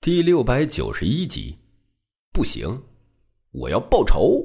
第691集，不行，我要报仇。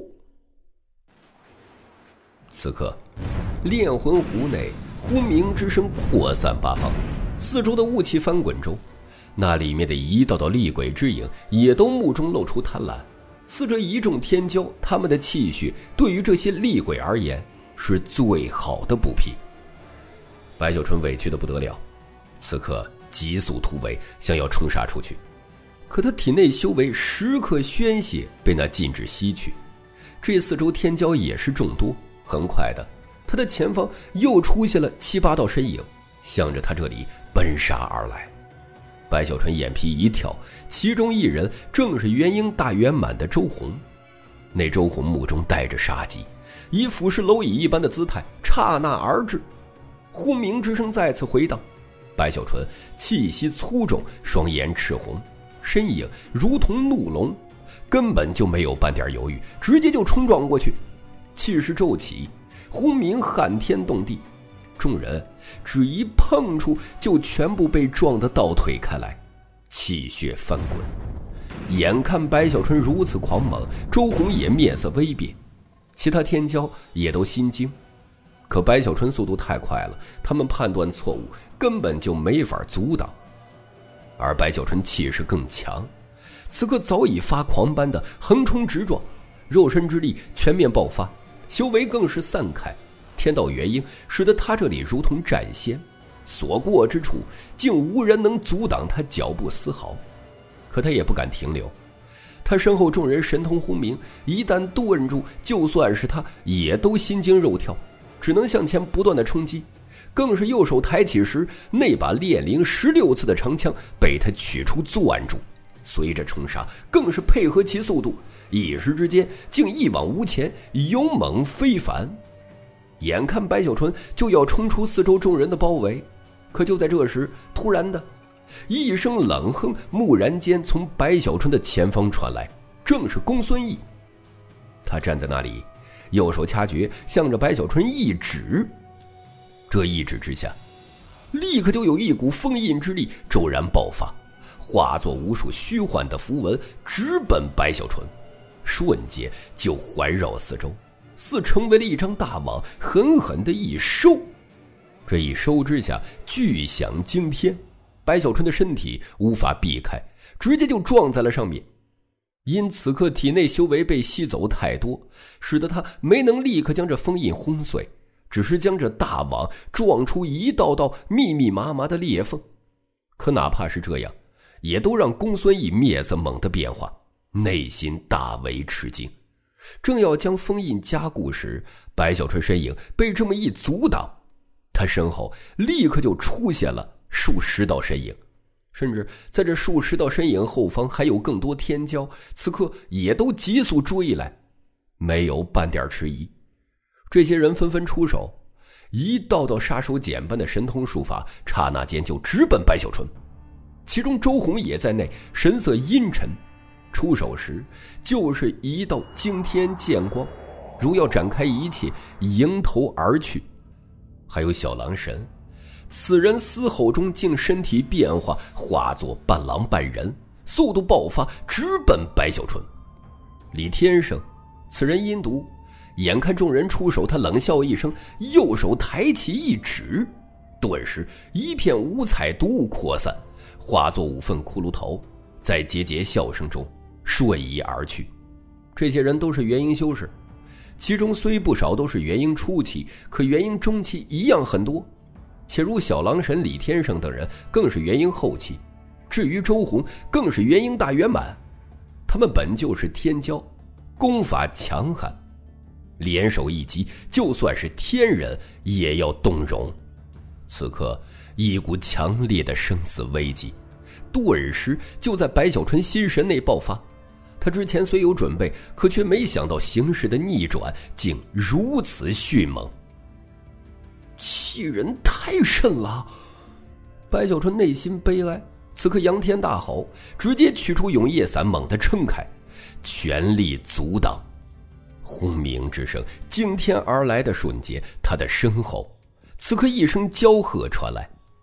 此刻，炼魂湖内轰鸣之声扩散八方，四周的雾气翻滚中，那里面的一道道厉鬼之影也都目中露出贪婪。似这一众天骄，他们的气血对于这些厉鬼而言是最好的补脾。白小纯委屈得不得了，此刻急速突围，想要冲杀出去，可他体内修为时刻宣泄被那禁制吸去。这四周天骄也是众多，很快的，他的前方又出现了7、8道身影，向着他这里奔杀而来。白小纯眼皮一跳，其中一人正是元婴大圆满的周红。那周红目中带着杀机，以俯视蝼蚁一般的姿态刹那而至。轰鸣之声再次回荡，白小纯气息粗重，双眼赤红，身影如同怒龙，根本就没有半点犹豫，直接就冲撞过去。气势骤起，轰鸣撼天动地，众人只一碰触就全部被撞得倒退开来，气血翻滚。眼看白小纯如此狂猛，周红也面色微变，其他天骄也都心惊。可白小纯速度太快了，他们判断错误，根本就没法阻挡。而白小纯气势更强，此刻早已发狂般的横冲直撞，肉身之力全面爆发，修为更是散开。天道元婴使得他这里如同战仙，所过之处竟无人能阻挡他脚步丝毫。可他也不敢停留，他身后众人神通轰鸣，一旦顿住，就算是他也都心惊肉跳，只能向前不断的冲击。更是右手抬起时，那把炼灵16次的长枪被他取出攥住，随着冲杀更是配合其速度，一时之间竟一往无前，勇猛非凡。眼看白小纯就要冲出四周众人的包围，可就在这时，突然的一声冷哼蓦然间从白小纯的前方传来，正是公孙毅。他站在那里，右手掐诀，向着白小纯一指。这一指之下，立刻就有一股封印之力骤然爆发，化作无数虚幻的符文直奔白小纯，瞬间就环绕四周，似成为了一张大网，狠狠的一收。这一收之下，巨响惊天，白小纯的身体无法避开，直接就撞在了上面。因此刻体内修为被吸走太多，使得他没能立刻将这封印轰碎，只是将这大网撞出一道道密密麻麻的裂缝。可哪怕是这样，也都让公孙毅面色猛地变化，内心大为吃惊。正要将封印加固时，白小纯身影被这么一阻挡，他身后立刻就出现了数十道身影，甚至在这数十道身影后方还有更多天骄，此刻也都急速追来，没有半点迟疑。这些人纷纷出手，一道道杀手锏般的神通术法刹那间就直奔白小纯，其中周红也在内，神色阴沉，出手时就是一道惊天剑光，如要展开一切，迎头而去。还有小狼神，此人嘶吼中竟身体变化，化作半狼半人，速度爆发，直奔白小纯。李天生，此人阴毒，眼看众人出手，他冷笑一声，右手抬起一指，顿时一片五彩毒雾扩散，化作5份骷髅头，在节节笑声中瞬移而去。这些人都是元婴修士，其中虽不少都是元婴初期，可元婴中期一样很多，且如小狼神李天生等人更是元婴后期，至于周红更是元婴大圆满。他们本就是天骄，功法强悍，联手一击，就算是天人也要动容。此刻一股强烈的生死危机顿时就在白小纯心神内爆发。他之前虽有准备，可却没想到形势的逆转竟如此迅猛，欺人太甚了。白小纯内心悲哀，此刻仰天大吼，直接取出永夜伞猛地撑开，全力阻挡。轰鸣之声惊天而来的瞬间，他的身后此刻一声娇喝传来，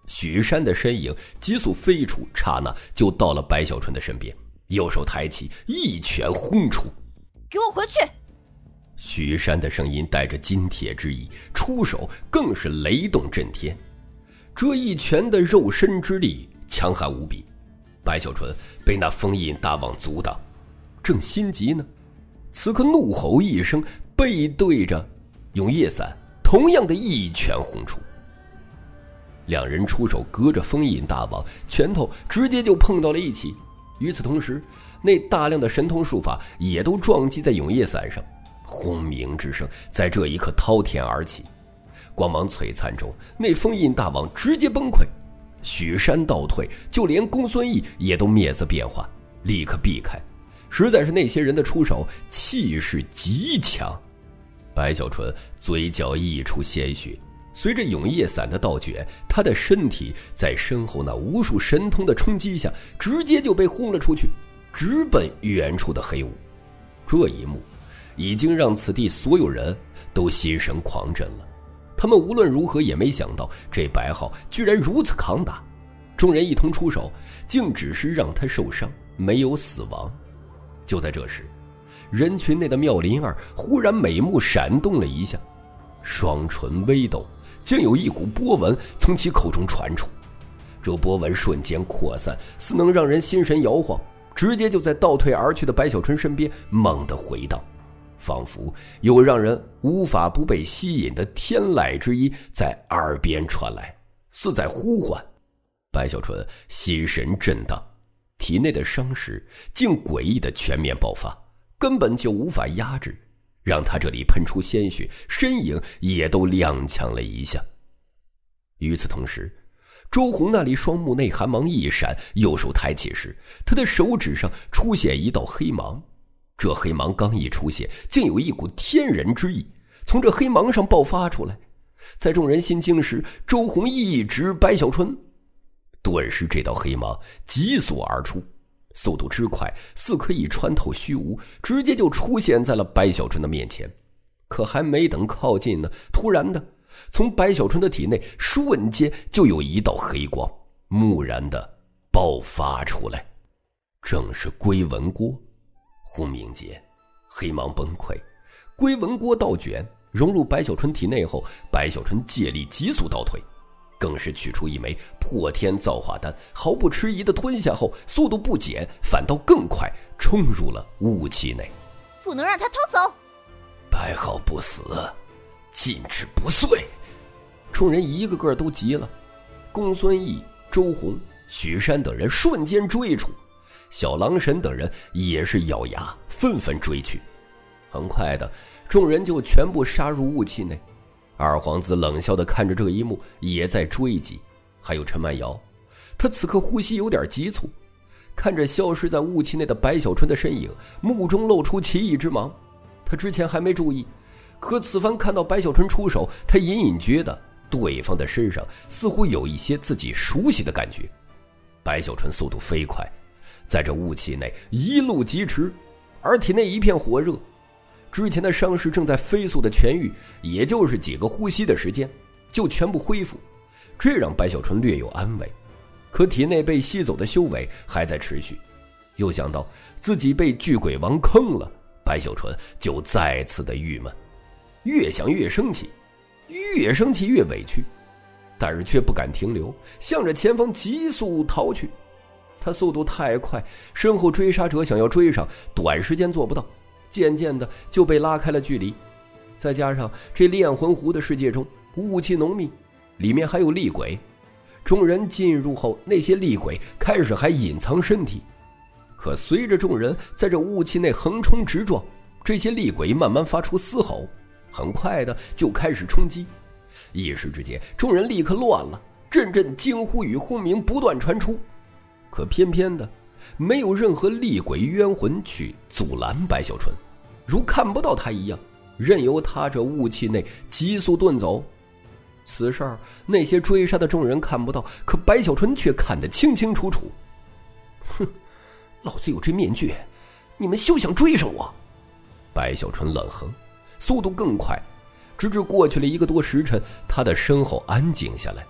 许山的身影急速飞出，刹那就到了白小纯的身边，右手抬起，一拳轰出。 给我回去！ 许山的声音带着金铁之意，出手更是雷动震天。这一拳的肉身之力强悍无比，白小纯被那封印大网阻挡，正心急呢，此刻怒吼一声，背对着永夜伞同样的一拳轰出。两人出手隔着封印大网，拳头直接就碰到了一起。与此同时，那大量的神通术法也都撞击在永夜伞上，轰鸣之声在这一刻滔天而起。光芒璀璨中，那封印大网直接崩溃，许山倒退，就连公孙毅也都面色变化，立刻避开。实在是那些人的出手气势极强。白小纯嘴角溢出鲜血，随着永夜伞的倒卷，他的身体在身后那无数神通的冲击下，直接就被轰了出去，直奔远处的黑雾。这一幕已经让此地所有人都心神狂震了，他们无论如何也没想到这白浩居然如此抗打。众人一同出手，竟只是让他受伤，没有死亡。就在这时，人群内的妙林儿忽然美目闪动了一下，双唇微动，竟有一股波纹从其口中传出。这波纹瞬间扩散，似能让人心神摇晃，直接就在倒退而去的白小纯身边猛地回荡，仿佛有让人无法不被吸引的天籁之音在耳边传来，似在呼唤。白小纯心神震荡，体内的伤势竟诡异的全面爆发，根本就无法压制，让他这里喷出鲜血，身影也都踉跄了一下。与此同时，周红那里双目内寒芒一闪，右手抬起时，他的手指上出现一道黑芒。这黑芒刚一出现，竟有一股天人之意从这黑芒上爆发出来。在众人心惊时，周红一指白小纯，顿时这道黑芒急速而出，速度之快，似可以穿透虚无，直接就出现在了白小纯的面前。可还没等靠近呢，突然的，从白小纯的体内瞬间就有一道黑光蓦然的爆发出来，正是龟纹锅。轰鸣间，黑芒崩溃，龟纹锅倒卷融入白小纯体内后，白小纯借力急速倒退，更是取出一枚破天造化丹，毫不迟疑地吞下后，速度不减，反倒更快，冲入了雾气内。 不能让他逃走！ 白浩不死，禁止不遂！众人一个个都急了，公孙毅、周红、许山等人瞬间追出，小狼神等人也是咬牙纷纷追去。很快的，众人就全部杀入雾气内。二皇子冷笑地看着这一幕，也在追击。还有陈曼瑶，他此刻呼吸有点急促，看着消失在雾气内的白小纯的身影，目中露出奇异之芒。他之前还没注意，可此番看到白小纯出手，他隐隐觉得对方的身上似乎有一些自己熟悉的感觉。白小纯速度飞快，在这雾气内一路疾驰，而体内一片火热，之前的伤势正在飞速的痊愈，也就是几个呼吸的时间就全部恢复，这让白小纯略有安慰。可体内被吸走的修为还在持续，又想到自己被巨鬼王坑了，白小纯就再次的郁闷，越想越生气，越生气越委屈，但是却不敢停留，向着前方急速逃去。他速度太快，身后追杀者想要追上，短时间做不到，渐渐的就被拉开了距离。再加上这炼魂湖的世界中雾气浓密，里面还有厉鬼，众人进入后，那些厉鬼开始还隐藏身体。可随着众人在这雾气内横冲直撞，这些厉鬼慢慢发出嘶吼，很快的就开始冲击。一时之间，众人立刻乱了，阵阵惊呼与轰鸣不断传出。可偏偏的，没有任何厉鬼冤魂去阻拦白小纯，如看不到他一样，任由他这雾气内急速遁走。此事那些追杀的众人看不到，可白小纯却看得清清楚楚。哼，老子有这面具，你们休想追上我！白小纯冷哼，速度更快，直至过去了1个多时辰，他的身后安静下来，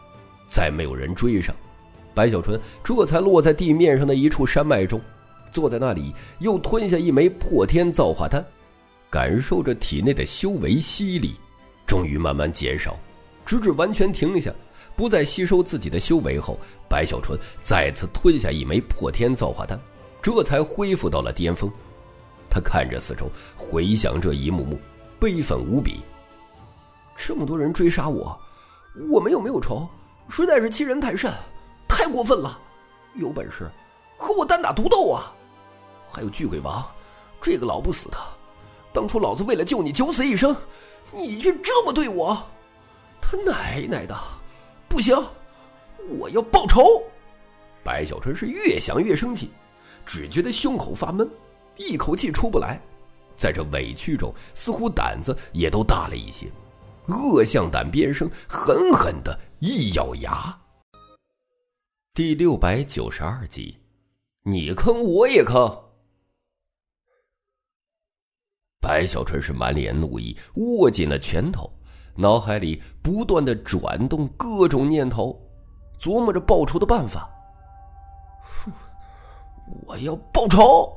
再没有人追上，白小纯这才落在地面上的一处山脉中，坐在那里又吞下一枚破天造化丹，感受着体内的修为吸力终于慢慢减少，直至完全停下，不再吸收自己的修为后，白小纯再次吞下一枚破天造化丹，这才恢复到了巅峰。他看着四周，回想这一幕幕，悲愤无比。这么多人追杀我，我们又没有仇，实在是欺人太甚，太过分了！有本事和我单打独斗啊！还有巨鬼王，这个老不死的，当初老子为了救你九死一生，你却这么对我，他奶奶的！不行，我要报仇！白小纯是越想越生气，只觉得胸口发闷，一口气出不来，在这委屈中，似乎胆子也都大了一些，恶向胆边生，狠狠的一咬牙。第692集，你坑我也坑。白小纯是满脸怒意，握紧了拳头，脑海里不断的转动各种念头，琢磨着报仇的办法。我要报仇！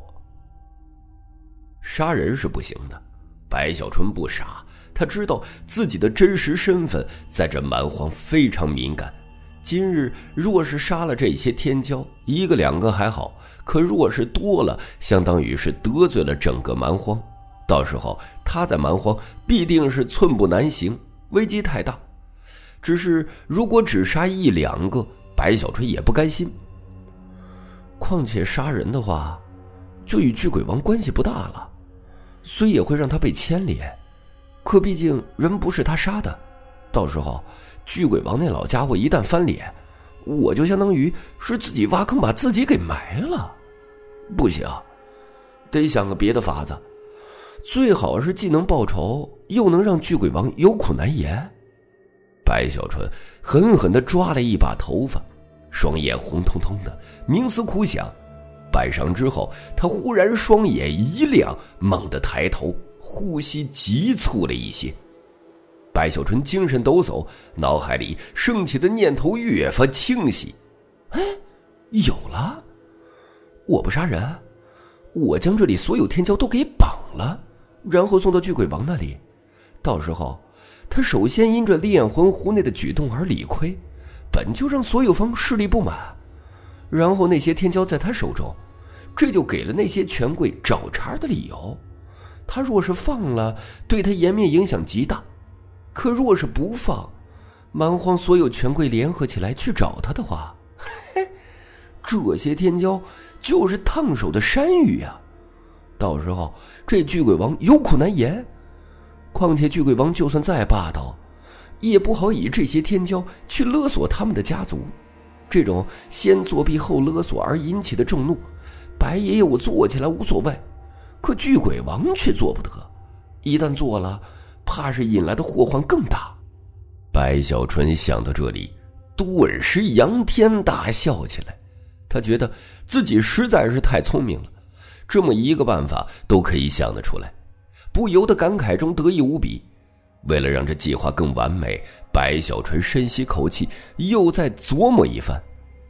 杀人是不行的，白小纯不傻，他知道自己的真实身份在这蛮荒非常敏感。今日若是杀了这些天骄，一个两个还好，可若是多了，相当于是得罪了整个蛮荒，到时候他在蛮荒必定是寸步难行，危机太大。只是如果只杀一两个，白小纯也不甘心。况且杀人的话，就与巨鬼王关系不大了，虽也会让他被牵连，可毕竟人不是他杀的，到时候巨鬼王那老家伙一旦翻脸，我就相当于是自己挖坑把自己给埋了。不行，得想个别的法子，最好是既能报仇，又能让巨鬼王有苦难言。白小纯狠狠地抓了一把头发，双眼红彤彤的，冥思苦想。半晌之后，他忽然双眼一亮，猛地抬头，呼吸急促了一些。白小纯精神抖擞，脑海里升起的念头越发清晰。哎，有了！我不杀人，我将这里所有天骄都给绑了，然后送到巨鬼王那里。到时候他首先因着炼魂湖内的举动而理亏，本就让所有方势力不满，然后那些天骄在他手中，这就给了那些权贵找茬的理由。他若是放了，对他颜面影响极大，可若是不放，蛮荒所有权贵联合起来去找他的话，嘿，这些天骄就是烫手的山芋啊！到时候这巨鬼王有苦难言。况且巨鬼王就算再霸道，也不好以这些天骄去勒索他们的家族，这种先作弊后勒索而引起的众怒，白爷爷我做起来无所谓，可巨鬼王却做不得，一旦做了，怕是引来的祸患更大。白小纯想到这里，顿时仰天大笑起来。他觉得自己实在是太聪明了，这么一个办法都可以想得出来，不由得感慨中得意无比。为了让这计划更完美，白小纯深吸口气，又再琢磨一番。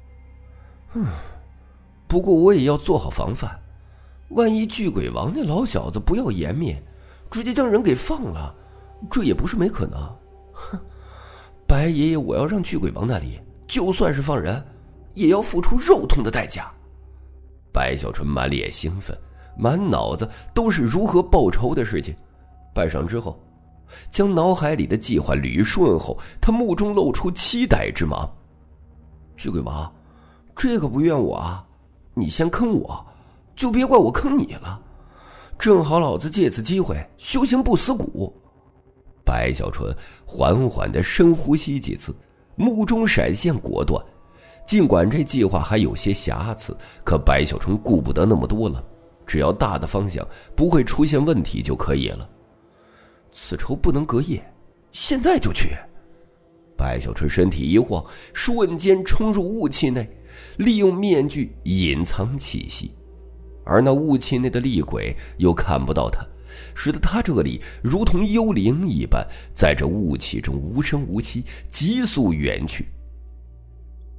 不过我也要做好防范，万一巨鬼王那老小子不要颜面，直接将人给放了，这也不是没可能。白爷爷我要让巨鬼王那里就算是放人，也要付出肉痛的代价。白小纯满脸兴奋，满脑子都是如何报仇的事情。半晌之后，将脑海里的计划捋顺后，他目中露出期待之芒。巨鬼王，这个不怨我啊，你先坑我，就别怪我坑你了。正好老子借此机会修行不死骨。白小纯缓缓地深呼吸几次，目中闪现果断。尽管这计划还有些瑕疵，可白小纯顾不得那么多了，只要大的方向不会出现问题就可以了。此仇不能隔夜，现在就去。白小纯身体一晃，瞬间冲入雾气内，利用面具隐藏气息，而那雾气内的厉鬼又看不到他，使得他这里如同幽灵一般，在这雾气中无声无息，急速远去。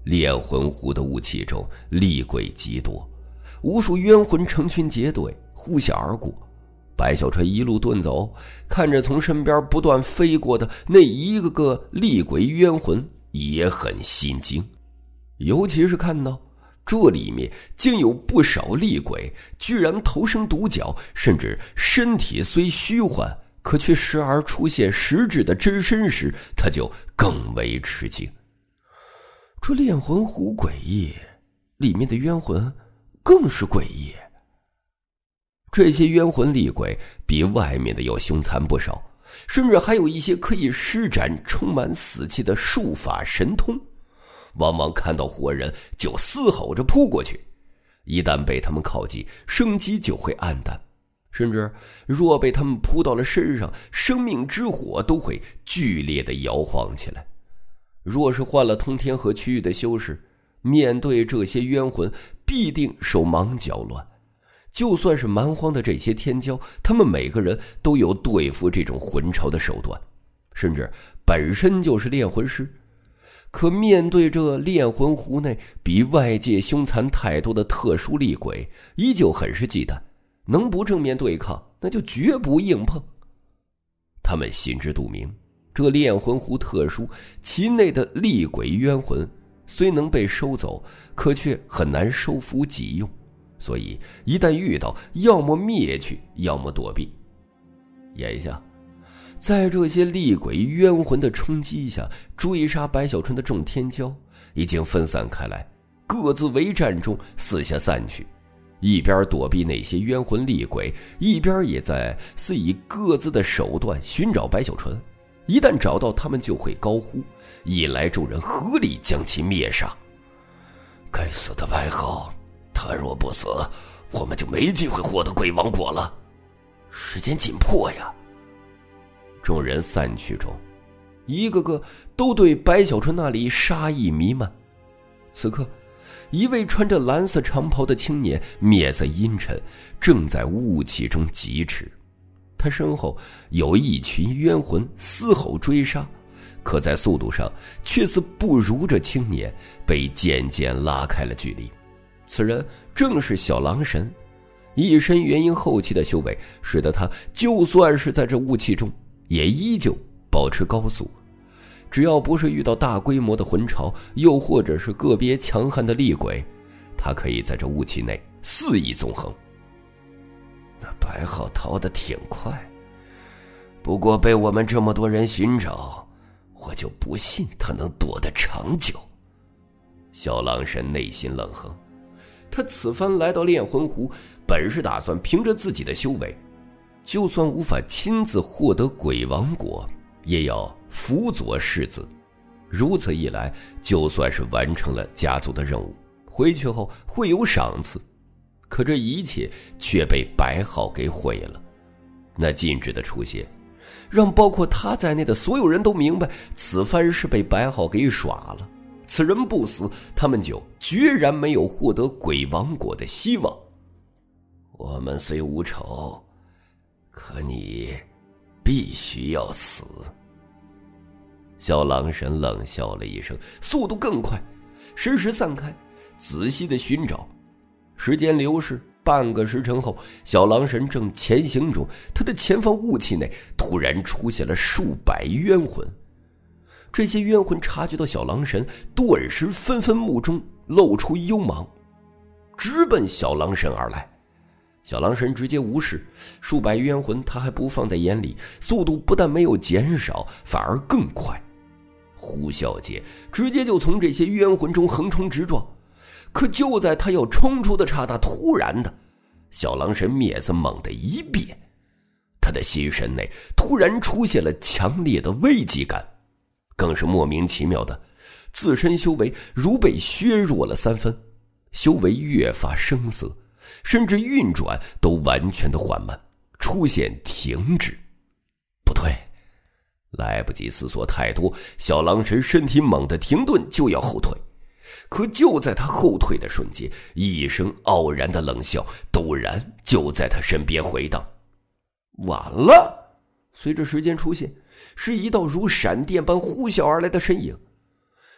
炼魂湖的雾气中厉鬼极多，无数冤魂成群结队呼啸而过。白小川一路遁走，看着从身边不断飞过的那一个个厉鬼冤魂，也很心惊。尤其是看到这里面竟有不少厉鬼居然头生独角，甚至身体虽虚幻，可却时而出现实质的真身时，他就更为吃惊。这炼魂湖诡异，里面的冤魂更是诡异。这些冤魂厉鬼比外面的要凶残不少，甚至还有一些可以施展充满死气的术法神通，往往看到活人就嘶吼着扑过去，一旦被他们靠近，生机就会暗淡，甚至若被他们扑到了身上，生命之火都会剧烈的摇晃起来。若是换了通天河区域的修士，面对这些冤魂必定手忙脚乱。就算是蛮荒的这些天骄，他们每个人都有对付这种魂潮的手段，甚至本身就是炼魂师。可面对这炼魂湖内比外界凶残太多的特殊厉鬼，依旧很是忌惮，能不正面对抗，那就绝不硬碰。他们心知肚明，这炼魂湖特殊，其内的厉鬼冤魂虽能被收走，可却很难收服己用，所以一旦遇到，要么灭去，要么躲避。眼下在这些厉鬼冤魂的冲击下，追杀白小春的众天骄已经分散开来，各自为战中四下散去，一边躲避那些冤魂厉鬼，一边也在似以各自的手段寻找白小春。一旦找到他们，就会高呼，引来众人合力将其灭杀。该死的白浩，他若不死，我们就没机会获得鬼王果了。时间紧迫呀！众人散去中，一个个都对白小春那里杀意弥漫。此刻，一位穿着蓝色长袍的青年面色阴沉，正在雾气中疾驰。他身后有一群冤魂嘶吼追杀，可在速度上却似不如这青年，被渐渐拉开了距离。此人正是小狼神，一身元婴后期的修为，使得他就算是在这雾气中，也依旧保持高速。只要不是遇到大规模的魂潮，又或者是个别强悍的厉鬼，他可以在这雾气内肆意纵横。那白浩逃得挺快，不过被我们这么多人寻找，我就不信他能躲得长久。小狼神内心冷哼，他此番来到炼魂湖，本是打算凭着自己的修为，就算无法亲自获得鬼王果，也要辅佐世子。如此一来，就算是完成了家族的任务，回去后会有赏赐。可这一切却被白浩给毁了。那禁止的出现，让包括他在内的所有人都明白，此番是被白浩给耍了。此人不死，他们就决然没有获得鬼王果的希望。我们虽无仇，可你必须要死。小狼神冷笑了一声，速度更快，神识散开，仔细的寻找。时间流逝，半个时辰后，小狼神正前行中，他的前方雾气内突然出现了数百冤魂。这些冤魂察觉到小狼神，顿时纷纷目中露出幽芒，直奔小狼神而来。小狼神直接无视，数百冤魂他还不放在眼里，速度不但没有减少，反而更快。呼啸间，直接就从这些冤魂中横冲直撞。可就在他要冲出的刹那，突然的，小狼神面色猛地一变，他的心神内突然出现了强烈的危机感，更是莫名其妙的，自身修为如被削弱了3分，修为越发生涩，甚至运转都完全的缓慢，出现停滞。不对，来不及思索太多，小狼神身体猛地停顿，就要后退。可就在他后退的瞬间，一声傲然的冷笑陡然就在他身边回荡。完了！随着时间出现，是一道如闪电般呼啸而来的身影。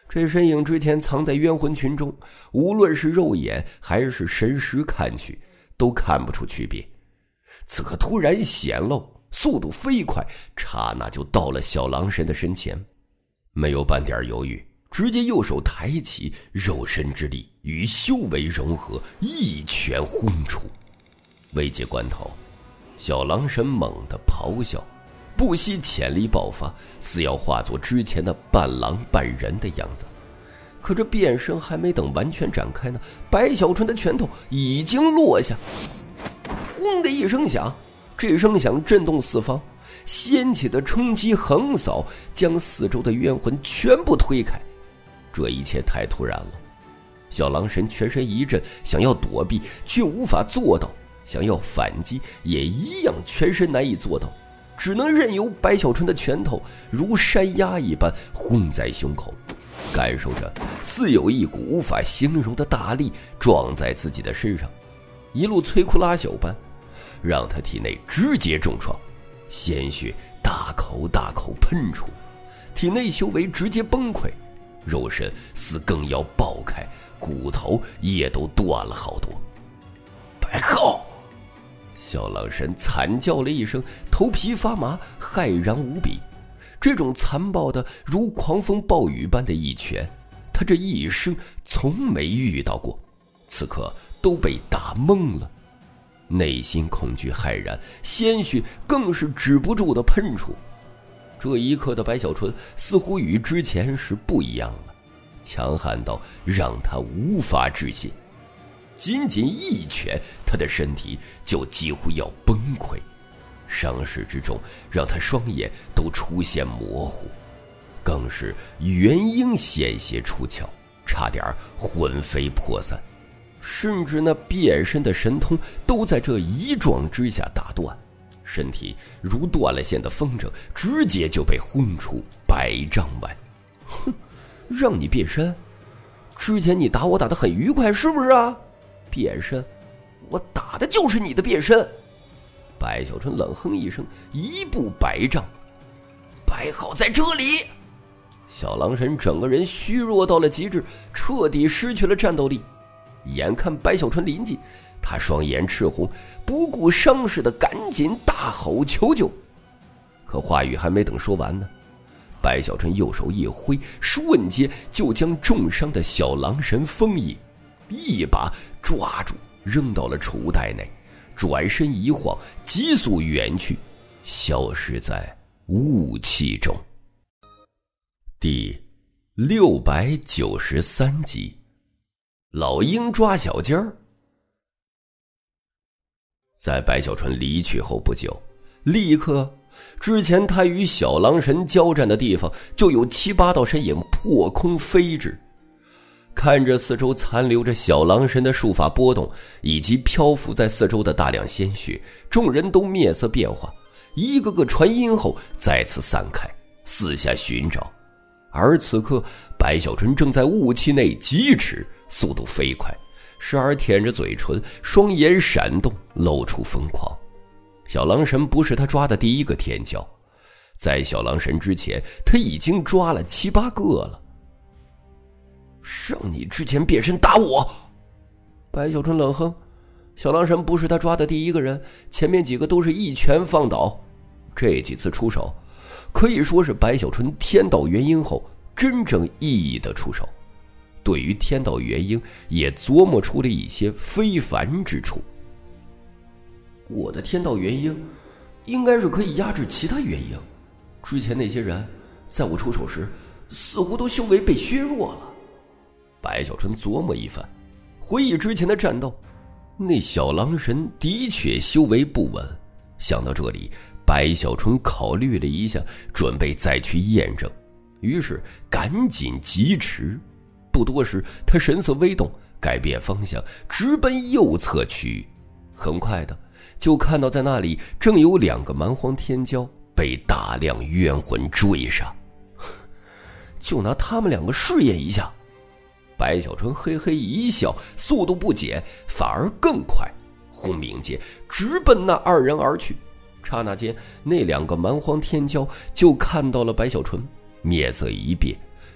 这身影之前藏在冤魂群中，无论是肉眼还是神识看去，都看不出区别。此刻突然显露，速度飞快，刹那就到了小狼神的身前，没有半点犹豫，直接右手抬起，肉身之力与修为融合，一拳轰出。危急关头，小狼神猛地咆哮，不惜潜力爆发，似要化作之前的半狼半人的样子。可这变身还没等完全展开呢，白小春的拳头已经落下，轰的一声响，这声响震动四方，掀起的冲击横扫，将四周的冤魂全部推开。这一切太突然了，小狼神全身一震，想要躲避却无法做到，想要反击也一样全身难以做到，只能任由白小春的拳头如山压一般轰在胸口，感受着似有一股无法形容的大力撞在自己的身上，一路摧枯拉朽般，让他体内直接重创，鲜血大口大口喷出，体内修为直接崩溃，肉身似更要爆开，骨头也都断了好多。白浩！小狼神惨叫了一声，头皮发麻，骇然无比。这种残暴的如狂风暴雨般的一拳，他这一生从没遇到过，此刻都被打懵了，内心恐惧骇然，鲜血更是止不住的喷出。这一刻的白小春似乎与之前是不一样了，强悍到让他无法置信。仅仅一拳，他的身体就几乎要崩溃，伤势之中让他双眼都出现模糊，更是元婴险些出窍，差点魂飞魄散，甚至那变身的神通都在这一撞之下打断，身体如断了线的风筝，直接就被轰出100丈外。哼，让你变身？之前你打我打得很愉快是不是啊？变身，我打的就是你的变身。白小春冷哼一声，一步100丈。白浩在这里！小狼神整个人虚弱到了极致，彻底失去了战斗力。眼看白小春临近，他双眼赤红，不顾伤势的赶紧大吼求救。可话语还没等说完呢，白小春右手一挥，瞬间就将重伤的小狼神封印，一把抓住扔到了储物袋内，转身一晃，急速远去，消失在雾气中。第693集，老鹰抓小鸡儿。在白小春离去后不久，立刻之前他与小狼神交战的地方就有7、8道身影破空飞至。看着四周残留着小狼神的术法波动，以及漂浮在四周的大量鲜血，众人都面色变化，一个个传音后再次散开，四下寻找。而此刻白小春正在雾气内疾驰，速度飞快，时而舔着嘴唇，双眼闪动，露出疯狂。小狼神不是他抓的第一个天骄，在小狼神之前他已经抓了7、8个了。让你之前变身打我！白小春冷哼，小狼神不是他抓的第一个人，前面几个都是一拳放倒。这几次出手可以说是白小春天道元婴后真正意义的出手，对于天道元婴也琢磨出了一些非凡之处。我的天道元婴应该是可以压制其他元婴，之前那些人在我出手时似乎都修为被削弱了。白小春琢磨一番，回忆之前的战斗，那小狼神的确修为不稳。想到这里，白小春考虑了一下，准备再去验证，于是赶紧疾驰。不多时，他神色微动，改变方向，直奔右侧区域。很快的，就看到在那里正有2个蛮荒天骄被大量冤魂追杀。就拿他们2个试验一下。白小春嘿嘿一笑，速度不减，反而更快，轰鸣间直奔那2人而去。刹那间，那2个蛮荒天骄就看到了白小春，面色一变，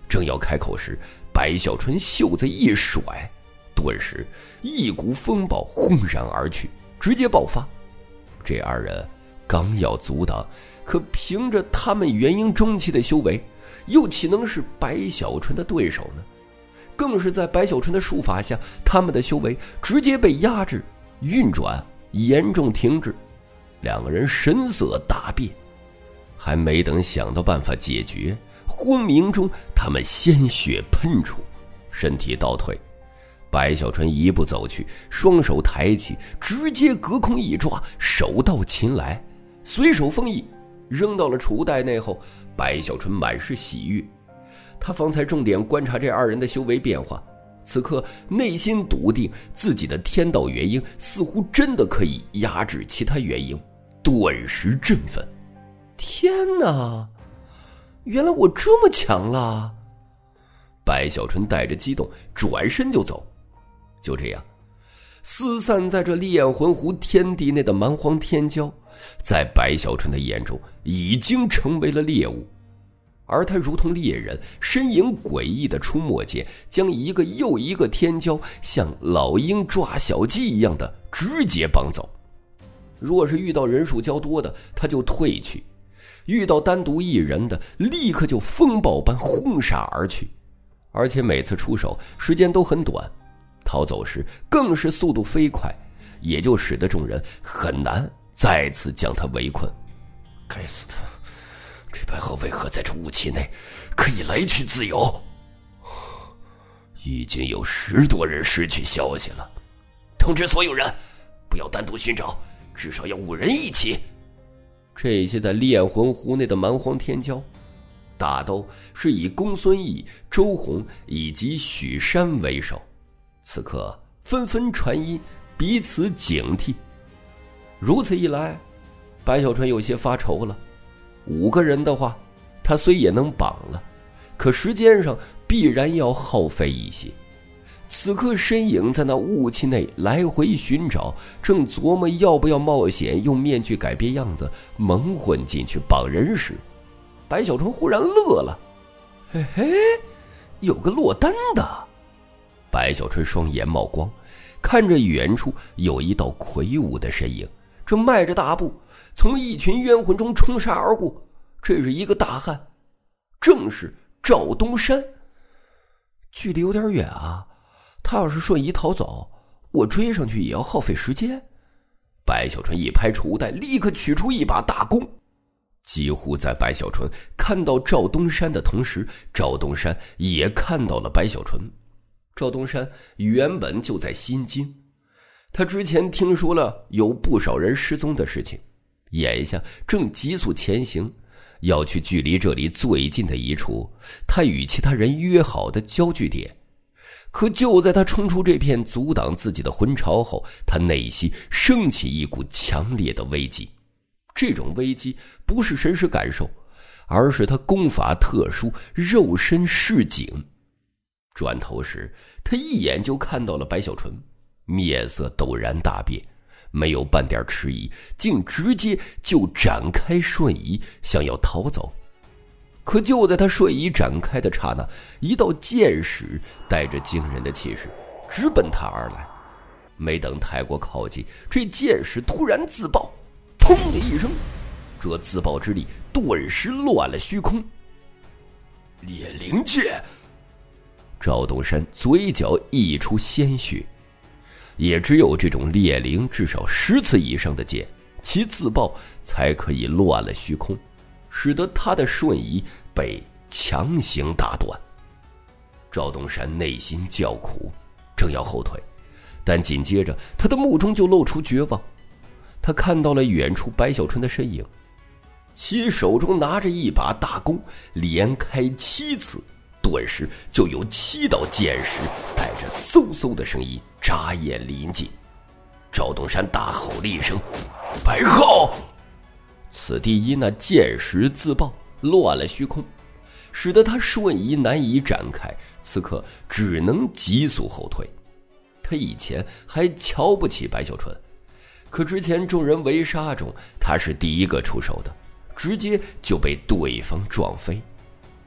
正要开口时，白小纯袖子一甩，顿时一股风暴轰然而去，直接爆发。这二人刚要阻挡，可凭着他们元婴中期的修为，又岂能是白小纯的对手呢？更是在白小纯的术法下，他们的修为直接被压制，运转严重停滞。两个人神色大变，还没等想到办法解决，昏迷中他们鲜血喷出，身体倒退。白小纯一步走去，双手抬起，直接隔空一抓，手到擒来，随手封印，扔到了储物袋内后。白小纯满是喜悦，他方才重点观察这二人的修为变化，此刻内心笃定自己的天道元婴似乎真的可以压制其他元婴，顿时振奋。天哪，原来我这么强了！白小纯带着激动转身就走。就这样，四散在这炼魂湖天地内的蛮荒天蛟，在白小纯的眼中已经成为了猎物，而他如同猎人，身影诡异的出没间，将一个又一个天蛟像老鹰抓小鸡一样的直接绑走。若是遇到人数较多的，他就退去；遇到单独一人的，立刻就风暴般轰杀而去。而且每次出手时间都很短，逃走时更是速度飞快，也就使得众人很难再次将他围困。该死的，这白鹤为何在这雾气内可以来去自由？已经有10多人失去消息了，通知所有人不要单独寻找，至少要5人一起。这些在炼魂湖内的蛮荒天蛟，大都是以公孙毅、周洪以及许山为首，此刻纷纷传音，彼此警惕。如此一来，白小纯有些发愁了。5个人的话，他虽也能绑了，可时间上必然要耗费一些。此刻身影在那雾气内来回寻找，正琢磨要不要冒险用面具改变样子蒙混进去绑人时，白小纯忽然乐了。嘿嘿，有个落单的。白小纯双眼冒光，看着远处有一道魁梧的身影，正迈着大步从一群冤魂中冲杀而过。这是一个大汉，正是赵东山。距离有点远啊，他要是瞬移逃走，我追上去也要耗费时间。白小纯一拍储物袋，立刻取出一把大弓。几乎在白小纯看到赵东山的同时，赵东山也看到了白小纯。赵东山原本就在心惊，他之前听说了有不少人失踪的事情，眼下正急速前行，要去距离这里最近的一处他与其他人约好的交聚点。可就在他冲出这片阻挡自己的魂巢后，他内心升起一股强烈的危机。这种危机不是神识感受，而是他功法特殊，肉身示警。转头时，他一眼就看到了白小纯，面色陡然大变，没有半点迟疑，竟直接就展开瞬移，想要逃走。可就在他瞬移展开的刹那，一道剑矢带着惊人的气势直奔他而来。没等太过靠近，这剑矢突然自爆，砰的一声，这自爆之力顿时乱了虚空。烈灵剑！赵东山嘴角溢出鲜血，也只有这种烈灵至少10次以上的剑，其自爆才可以乱了虚空，使得他的瞬移被强行打断。赵东山内心叫苦，正要后退，但紧接着他的目中就露出绝望。他看到了远处白小纯的身影，其手中拿着一把大弓，连开7次，顿时就有7道剑矢带着嗖嗖的声音眨眼临近。赵东山大吼了一声：“白鹤！”此地因那剑矢自爆乱了虚空，使得他瞬移难以展开，此刻只能急速后退。他以前还瞧不起白小纯，可之前众人围杀中，他是第一个出手的，直接就被对方撞飞。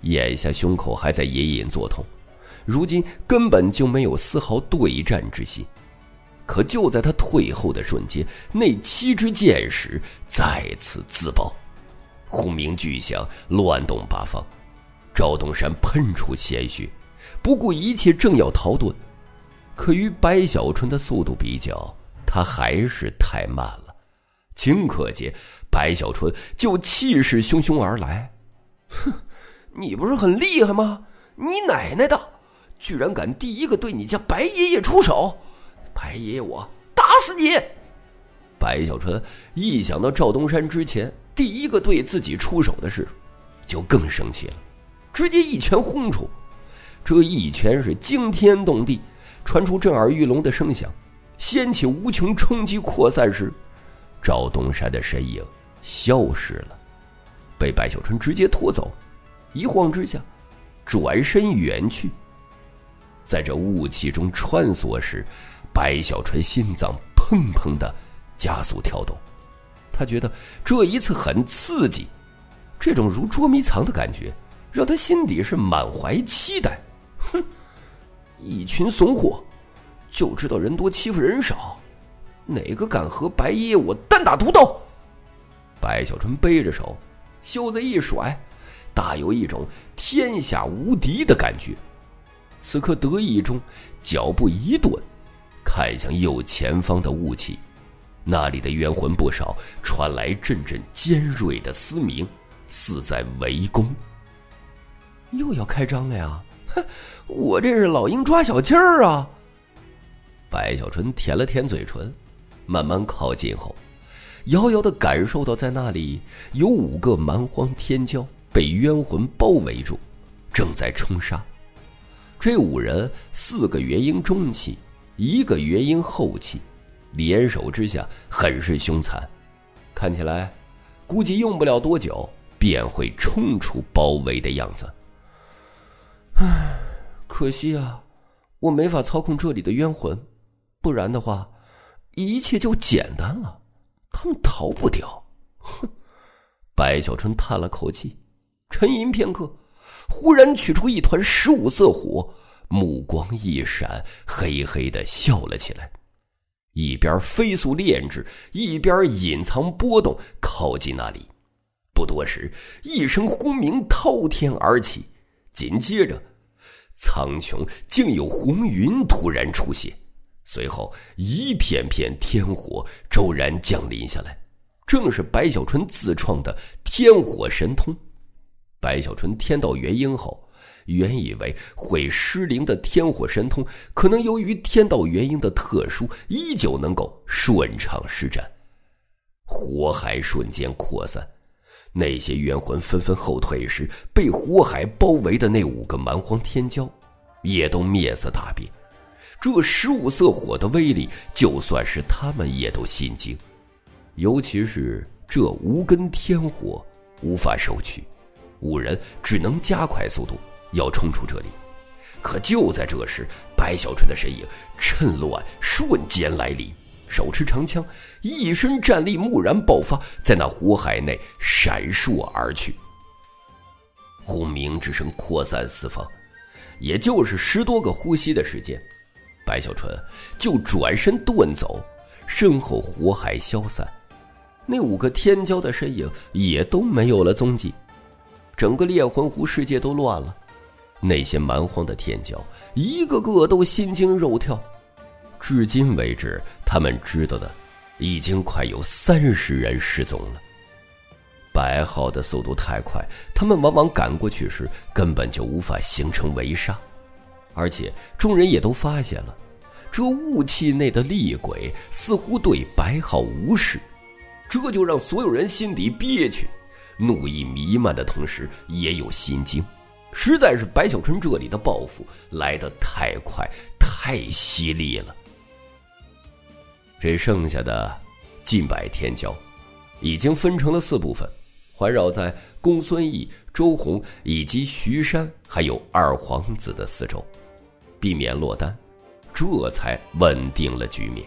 眼下胸口还在隐隐作痛，如今根本就没有丝毫对战之心。可就在他退后的瞬间，那7支箭矢再次自爆，轰鸣巨响，乱动八方。赵东山喷出鲜血，不顾一切正要逃遁，可与白小春的速度比较，他还是太慢了。顷刻间，白小春就气势汹汹而来。 哼，你不是很厉害吗？你奶奶的，居然敢第一个对你家白爷爷出手！白爷爷我打死你！ 白小春一想到赵东山之前第一个对自己出手的事，就更生气了，直接一拳轰出。这一拳是惊天动地，传出震耳欲聋的声响，掀起无穷冲击扩散时，赵东山的身影消失了，被白小春直接拖走，一晃之下转身远去。在这雾气中穿梭时，白小春心脏砰砰的加速跳动，他觉得这一次很刺激，这种如捉迷藏的感觉让他心底是满怀期待。 哼，一群怂货，就知道人多欺负人少，哪个敢和白爷爷我单打独斗？ 白小春背着手，袖子一甩，大有一种天下无敌的感觉。此刻得意中，脚步一顿，看向右前方的雾气，那里的冤魂不少，传来阵阵尖锐的嘶鸣，似在围攻。 又要开张了呀！哼，我这是老鹰抓小鸡儿啊！ 白小春舔了舔嘴唇，慢慢靠近后，遥遥地感受到在那里有5个蛮荒天骄被冤魂包围住，正在冲杀。这5人，4个元婴中期，1个元婴后期，联手之下很是凶残，看起来估计用不了多久便会冲出包围的样子。 唉，可惜啊，我没法操控这里的冤魂，不然的话一切就简单了，他们逃不掉。 哼！白小春叹了口气，沉吟片刻，忽然取出一团15色火，目光一闪，嘿嘿地笑了起来，一边飞速炼制，一边隐藏波动，靠近那里。不多时，一声轰鸣滔天而起，紧接着苍穹竟有红云突然出现，随后一片片天火骤然降临下来，正是白小春自创的天火神通。白小春天道元婴后，原以为会失灵的天火神通可能由于天道元婴的特殊，依旧能够顺畅施展。火海瞬间扩散，那些冤魂纷纷后退时，被火海包围的那5个蛮荒天骄也都面色大变。这15色火的威力，就算是他们也都心惊，尤其是这5根天火无法收取，5人只能加快速度，要冲出这里。可就在这时，白小春的身影趁乱瞬间来临，手持长枪，一身战力蓦然爆发，在那火海内闪烁而去。轰鸣之声扩散四方，也就是10多个呼吸的时间，白小春就转身遁走，身后火海消散，那5个天骄的身影也都没有了踪迹。整个炼魂湖世界都乱了，那些蛮荒的天骄一个个都心惊肉跳。至今为止，他们知道的已经快有30人失踪了。白浩的速度太快，他们往往赶过去时根本就无法形成围杀，而且众人也都发现了，这雾气内的厉鬼似乎对白浩无视，这就让所有人心底憋屈，怒意弥漫的同时也有心惊。实在是白小春这里的报复来得太快太犀利了。这剩下的近百天骄已经分成了4部分，环绕在公孙毅、周洪以及徐山还有二皇子的四周，避免落单，这才稳定了局面。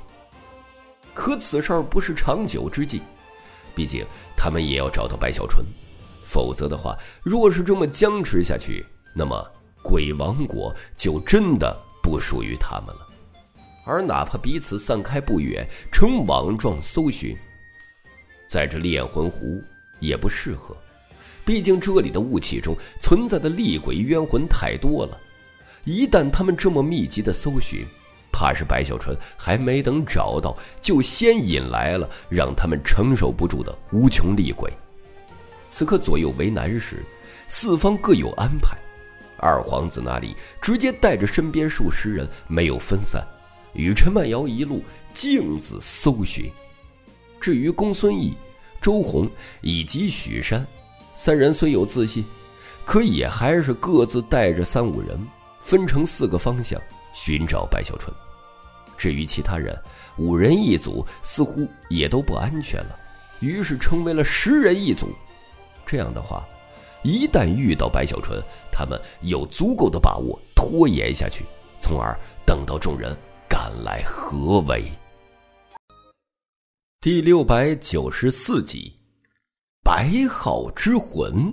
可此事不是长久之计，毕竟他们也要找到白小春， 否则的话，若是这么僵持下去，那么鬼王国就真的不属于他们了。而哪怕彼此散开不远，呈网状搜寻，在这炼魂湖也不适合，毕竟这里的雾气中存在的厉鬼冤魂太多了。一旦他们这么密集的搜寻，怕是白小纯还没等找到，就先引来了让他们承受不住的无穷厉鬼。此刻左右为难时，四方各有安排。二皇子那里直接带着身边数十人，没有分散，与陈曼瑶一路径自搜寻。至于公孙毅、周红以及许山三人，虽有自信，可也还是各自带着3、5人，分成4个方向寻找白小纯。至于其他人，5人一组似乎也都不安全了，于是成为了10人一组。这样的话，一旦遇到白小纯，他们有足够的把握拖延下去，从而等到众人赶来合围。第694集，白皓之魂。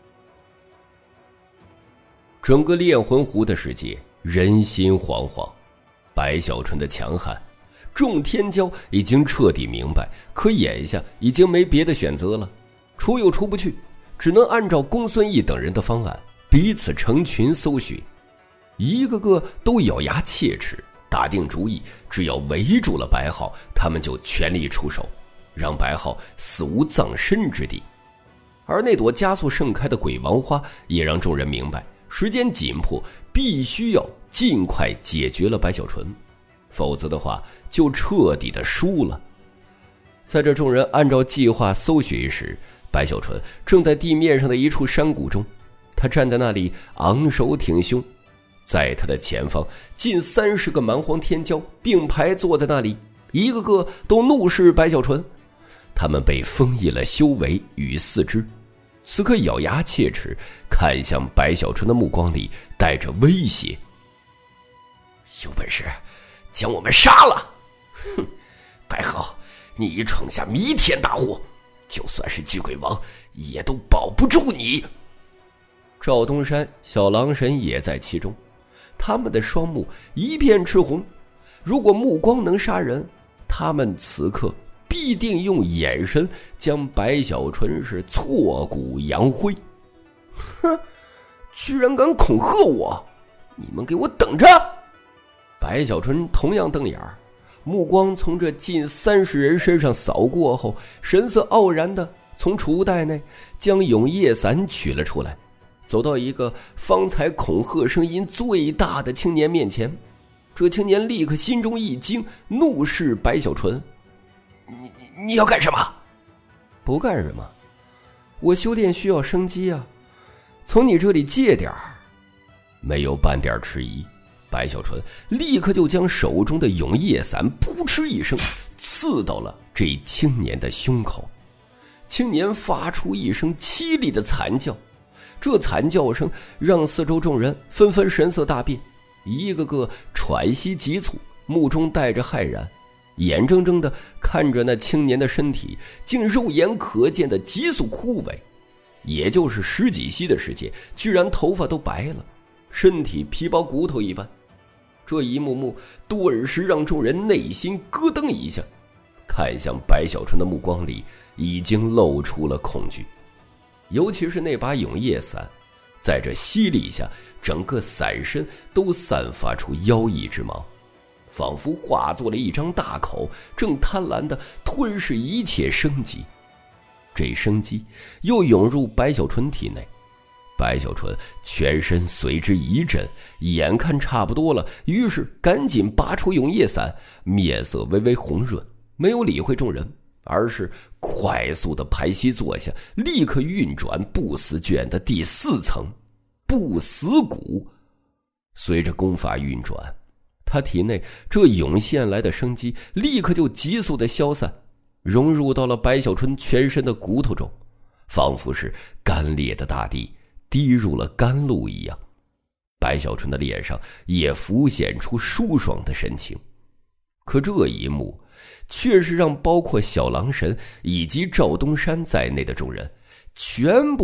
整个炼魂湖的世界人心惶惶，白小纯的强悍，众天骄已经彻底明白，可眼下已经没别的选择了，出又出不去，只能按照公孙毅等人的方案，彼此成群搜寻。一个个都咬牙切齿，打定主意，只要围住了白皓，他们就全力出手，让白皓死无葬身之地。而那朵加速盛开的鬼王花也让众人明白，时间紧迫，必须要尽快解决了白小纯，否则的话就彻底的输了。在这众人按照计划搜寻时，白小纯正在地面上的一处山谷中，他站在那里昂首挺胸，在他的前方近30个蛮荒天骄并排坐在那里，一个个都怒视白小纯。他们被封印了修为与四肢，此刻咬牙切齿，看向白小纯的目光里带着威胁。有本事将我们杀了！哼，白皓，你闯下弥天大祸，就算是巨鬼王也都保不住你。赵东山、小狼神也在其中，他们的双目一片赤红，如果目光能杀人，他们此刻必定用眼神将白小纯是挫骨扬灰。哼，居然敢恐吓我，你们给我等着！白小纯同样瞪眼儿，目光从这近30人身上扫过后，神色傲然的从储物袋内将永夜伞取了出来，走到一个方才恐吓声音最大的青年面前。这青年立刻心中一惊，怒视白小纯：你要干什么？不干什么，我修炼需要生机啊，从你这里借点儿。没有半点迟疑，白小纯立刻就将手中的永夜伞扑哧一声刺到了这青年的胸口。青年发出一声凄厉的惨叫，这惨叫声让四周众人纷纷神色大变，一个个喘息急促，目中带着骇然，眼睁睁地看着那青年的身体竟肉眼可见的急速枯萎，也就是10几息的时间，居然头发都白了，身体皮包骨头一般。这一幕幕顿时让众人内心咯噔一下，看向白小纯的目光里已经露出了恐惧。尤其是那把永夜伞，在这吸力下，整个伞身都散发出妖异之芒，仿佛化作了一张大口，正贪婪地吞噬一切生机。这生机又涌入白小纯体内，白小纯全身随之一震，眼看差不多了，于是赶紧拔出永夜伞，面色微微红润，没有理会众人，而是快速的盘膝坐下，立刻运转不死卷的第4层不死谷。随着功法运转，他体内这涌现来的生机立刻就急速的消散，融入到了白小纯全身的骨头中，仿佛是干裂的大地滴入了甘露一样。白小纯的脸上也浮现出舒爽的神情。可这一幕却是让包括小狼神以及赵东山在内的众人全部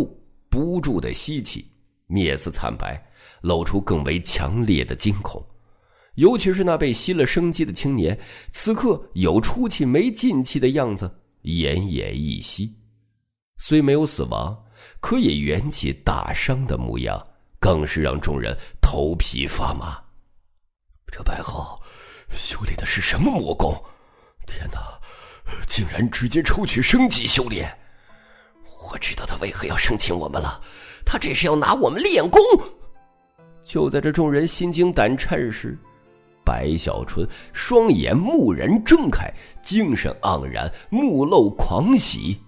不住的吸气，面色惨白，露出更为强烈的惊恐。尤其是那被吸了生机的青年，此刻有出气没进气的样子，奄奄一息。虽没有死亡，可也元气大伤的模样，更是让众人头皮发麻。 这白浩修炼的是什么魔功？天哪，竟然直接抽取生机修炼！我知道他为何要生擒我们了，他这是要拿我们练功。 就在这众人心惊胆颤时，白小春双眼蓦然睁开，精神盎然，目露狂喜。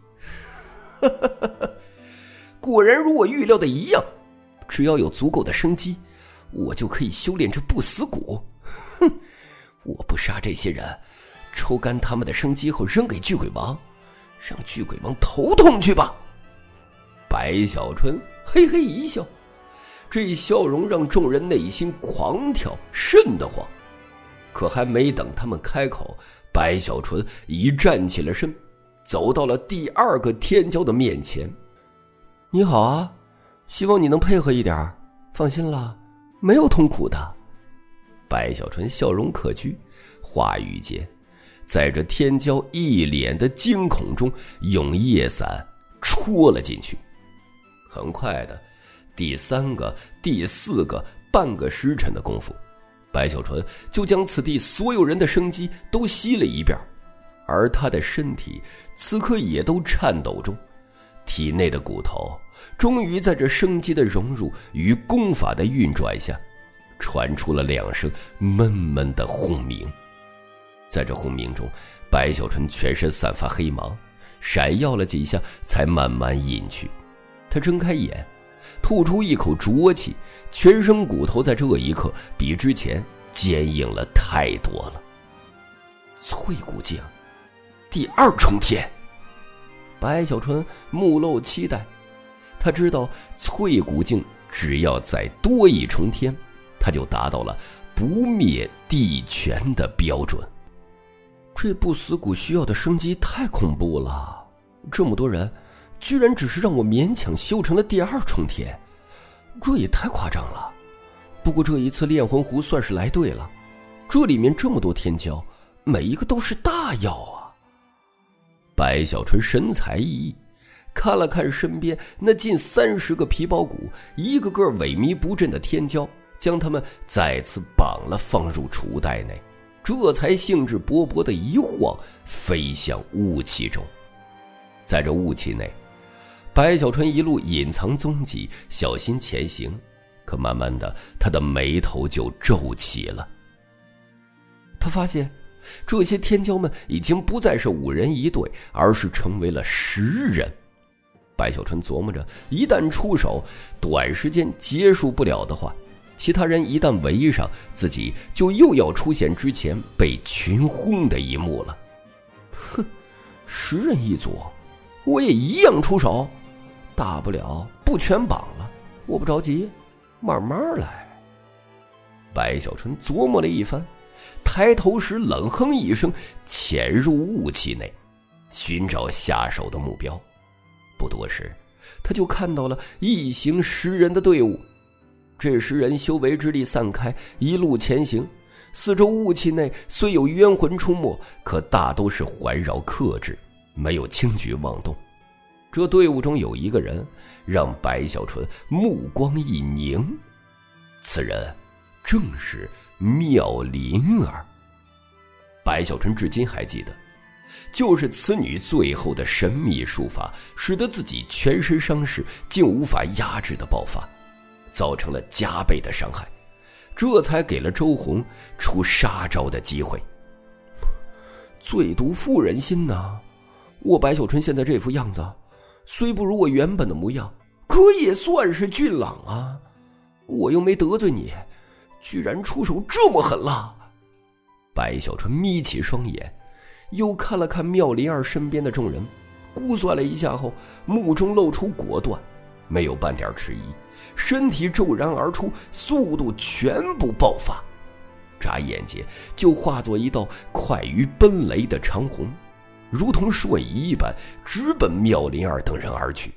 果然如我预料的一样，只要有足够的生机，我就可以修炼这不死骨。哼，我不杀这些人，抽干他们的生机后扔给巨鬼王，让巨鬼王头痛去吧。 白小春嘿嘿一笑，这笑容让众人内心狂跳，瘆得慌。可还没等他们开口，白小春已站起了身，走到了第二个天骄的面前。 你好啊，希望你能配合一点，放心啦，没有痛苦的。 白小春笑容可掬，话语间，在这天骄一脸的惊恐中，用叶伞戳了进去。很快的，第三个、第四个，半个时辰的功夫，白小春就将此地所有人的生机都吸了一遍，而他的身体此刻也都颤抖中，体内的骨头终于在这生机的融入与功法的运转下，传出了2声闷闷的轰鸣。在这轰鸣中，白小春全身散发黑芒，闪耀了几下才慢慢隐去。他睁开眼，吐出一口浊气，全身骨头在这一刻比之前坚硬了太多了。 淬骨境第2重天。 白小春目露期待，他知道淬骨境只要再多1重天，他就达到了不灭地权的标准。 这不死骨需要的生机太恐怖了，这么多人居然只是让我勉强修成了第2重天，这也太夸张了。不过这一次炼魂湖算是来对了，这里面这么多天骄，每一个都是大药啊。 白小春神采奕奕，看了看身边那近30个皮包骨，一个个萎靡不振的天骄，将他们再次绑了放入储袋内，这才兴致勃勃地一晃，飞向雾气中。在这雾气内，白小春一路隐藏踪迹，小心前行，可慢慢的，他的眉头就皱起了。他发现这些天骄们已经不再是5人一队，而是成为了10人。白小春琢磨着，一旦出手，短时间结束不了的话，其他人一旦围上，自己就又要出现之前被群轰的一幕了。 哼，10人一组，我也一样出手，大不了不全绑了，我不着急，慢慢来。 白小春琢磨了一番，抬头时冷哼一声，潜入雾气内，寻找下手的目标。不多时，他就看到了一行10人的队伍。这10人修为之力散开，一路前行，四周雾气内虽有冤魂出没，可大都是环绕克制，没有轻举妄动。这队伍中有一个人让白小春目光一凝，此人正是妙龄儿。白小春至今还记得，就是此女最后的神秘术法，使得自己全身伤势竟无法压制的爆发，造成了加倍的伤害，这才给了周红出杀招的机会。 最毒妇人心呐！我白小春现在这副样子，虽不如我原本的模样，可也算是俊朗啊！我又没得罪你，居然出手这么狠了！ 白小春眯起双眼，又看了看妙龄儿身边的众人，估算了一下后，目中露出果断，没有半点迟疑，身体骤然而出，速度全部爆发，眨眼间就化作一道快于奔雷的长虹，如同瞬移一般，直奔妙龄儿等人而去，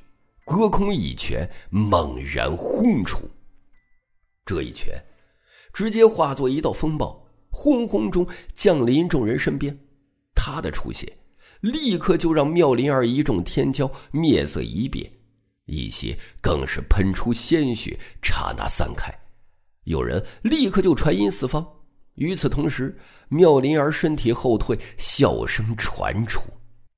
隔空一拳猛然轰出。这一拳直接化作一道风暴，轰轰中降临众人身边。他的出现立刻就让妙龄儿一众天骄面色一变，一些更是喷出鲜血，刹那散开。有人立刻就传音四方。与此同时，妙龄儿身体后退，笑声传出。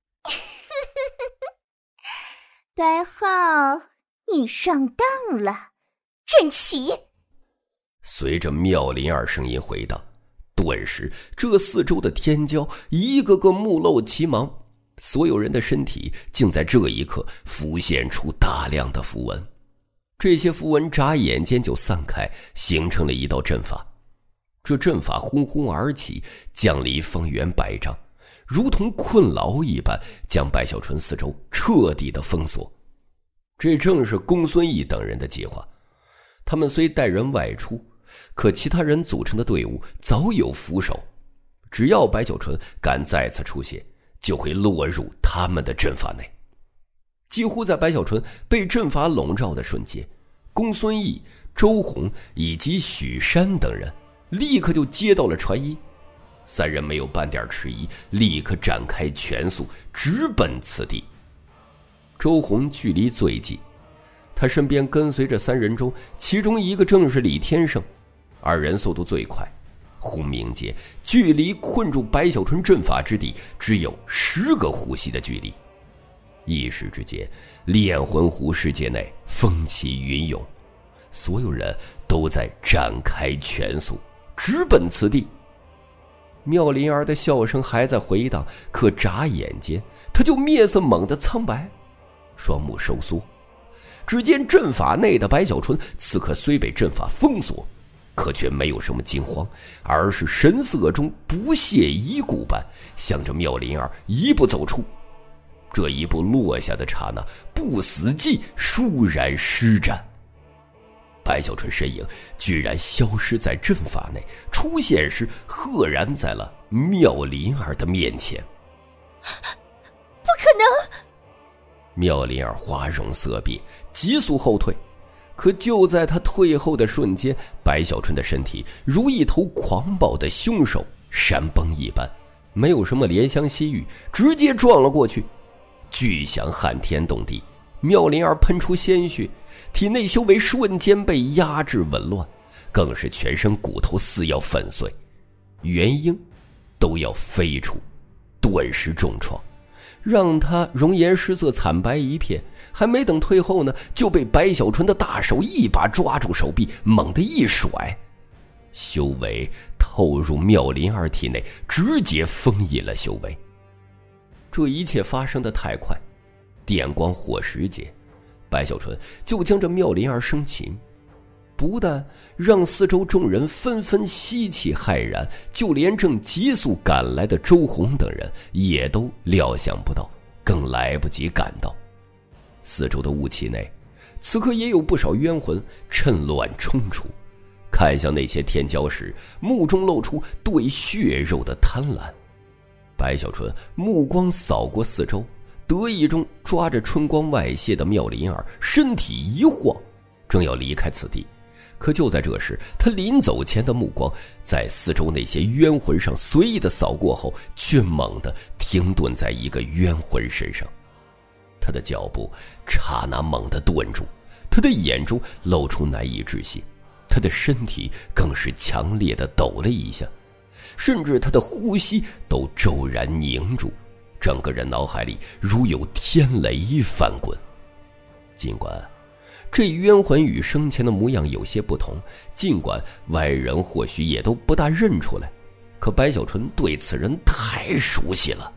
白浩，你上当了，真奇！ 随着妙龄儿声音回荡，顿时这四周的天骄一个个目露奇芒，所有人的身体竟在这一刻浮现出大量的符文。这些符文眨眼间就散开，形成了一道阵法。这阵法轰轰而起，降离方圆100丈，如同困牢一般，将白小纯四周彻底的封锁。这正是公孙毅等人的计划。他们虽带人外出，可其他人组成的队伍早有伏手，只要白小纯敢再次出现，就会落入他们的阵法内。几乎在白小纯被阵法笼罩的瞬间，公孙毅、周红以及许山等人立刻就接到了传音。三人没有半点迟疑，立刻展开全速直奔此地。周红距离最近，他身边跟随着三人中，其中一个正是李天胜，二人速度最快。轰鸣间，距离困住白小纯阵法之地只有10个呼吸的距离。一时之间，炼魂湖世界内风起云涌，所有人都在展开全速直奔此地。妙龄儿的笑声还在回荡，可眨眼间他就面色猛地苍白，双目收缩。只见阵法内的白小纯此刻虽被阵法封锁，可却没有什么惊慌，而是神色中不屑一顾般向着妙龄儿一步走出。这一步落下的刹那，不死计倏然施展。白小纯身影居然消失在阵法内，出现时赫然在了妙龄儿的面前。 不可能！ 妙龄儿花容色变，急速后退。可就在他退后的瞬间，白小纯的身体如一头狂暴的凶手，山崩一般，没有什么怜香惜玉，直接撞了过去。巨响撼天动地，妙龄儿喷出鲜血，体内修为瞬间被压制紊乱，更是全身骨头似要粉碎，元婴都要飞出，顿时重创，让他容颜失色，惨白一片。还没等退后呢，就被白小纯的大手一把抓住手臂，猛地一甩，修为透入妙龄儿体内，直接封印了修为。这一切发生的太快，电光火石间，白小纯就将这妙龄儿生擒，不但让四周众人纷纷吸气骇然，就连正急速赶来的周红等人也都料想不到，更来不及赶到。四周的雾气内，此刻也有不少冤魂趁乱冲出，看向那些天骄时，目中露出对血肉的贪婪。白小纯目光扫过四周，得意中抓着春光外泄的妙龄儿，身体一晃，正要离开此地。可就在这时，他临走前的目光在四周那些冤魂上随意的扫过后，却猛地停顿在一个冤魂身上。他的脚步刹那猛地顿住，他的眼中露出难以置信，他的身体更是强烈的抖了一下，甚至他的呼吸都骤然凝住，整个人脑海里如有天雷翻滚。尽管这冤魂与生前的模样有些不同，尽管外人或许也都不大认出来，可白小纯对此人太熟悉了。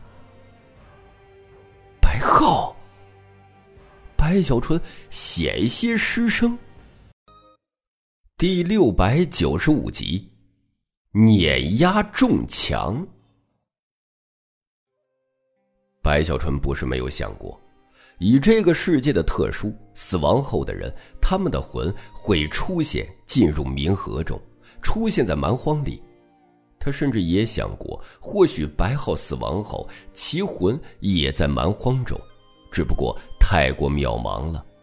白浩！白小纯险些失声。第695集，碾压众强。白小纯不是没有想过，以这个世界的特殊，死亡后的人，他们的魂会出现，进入冥河中，出现在蛮荒里。他甚至也想过，或许白浩死亡后，其魂也在蛮荒中，只不过太过渺茫了，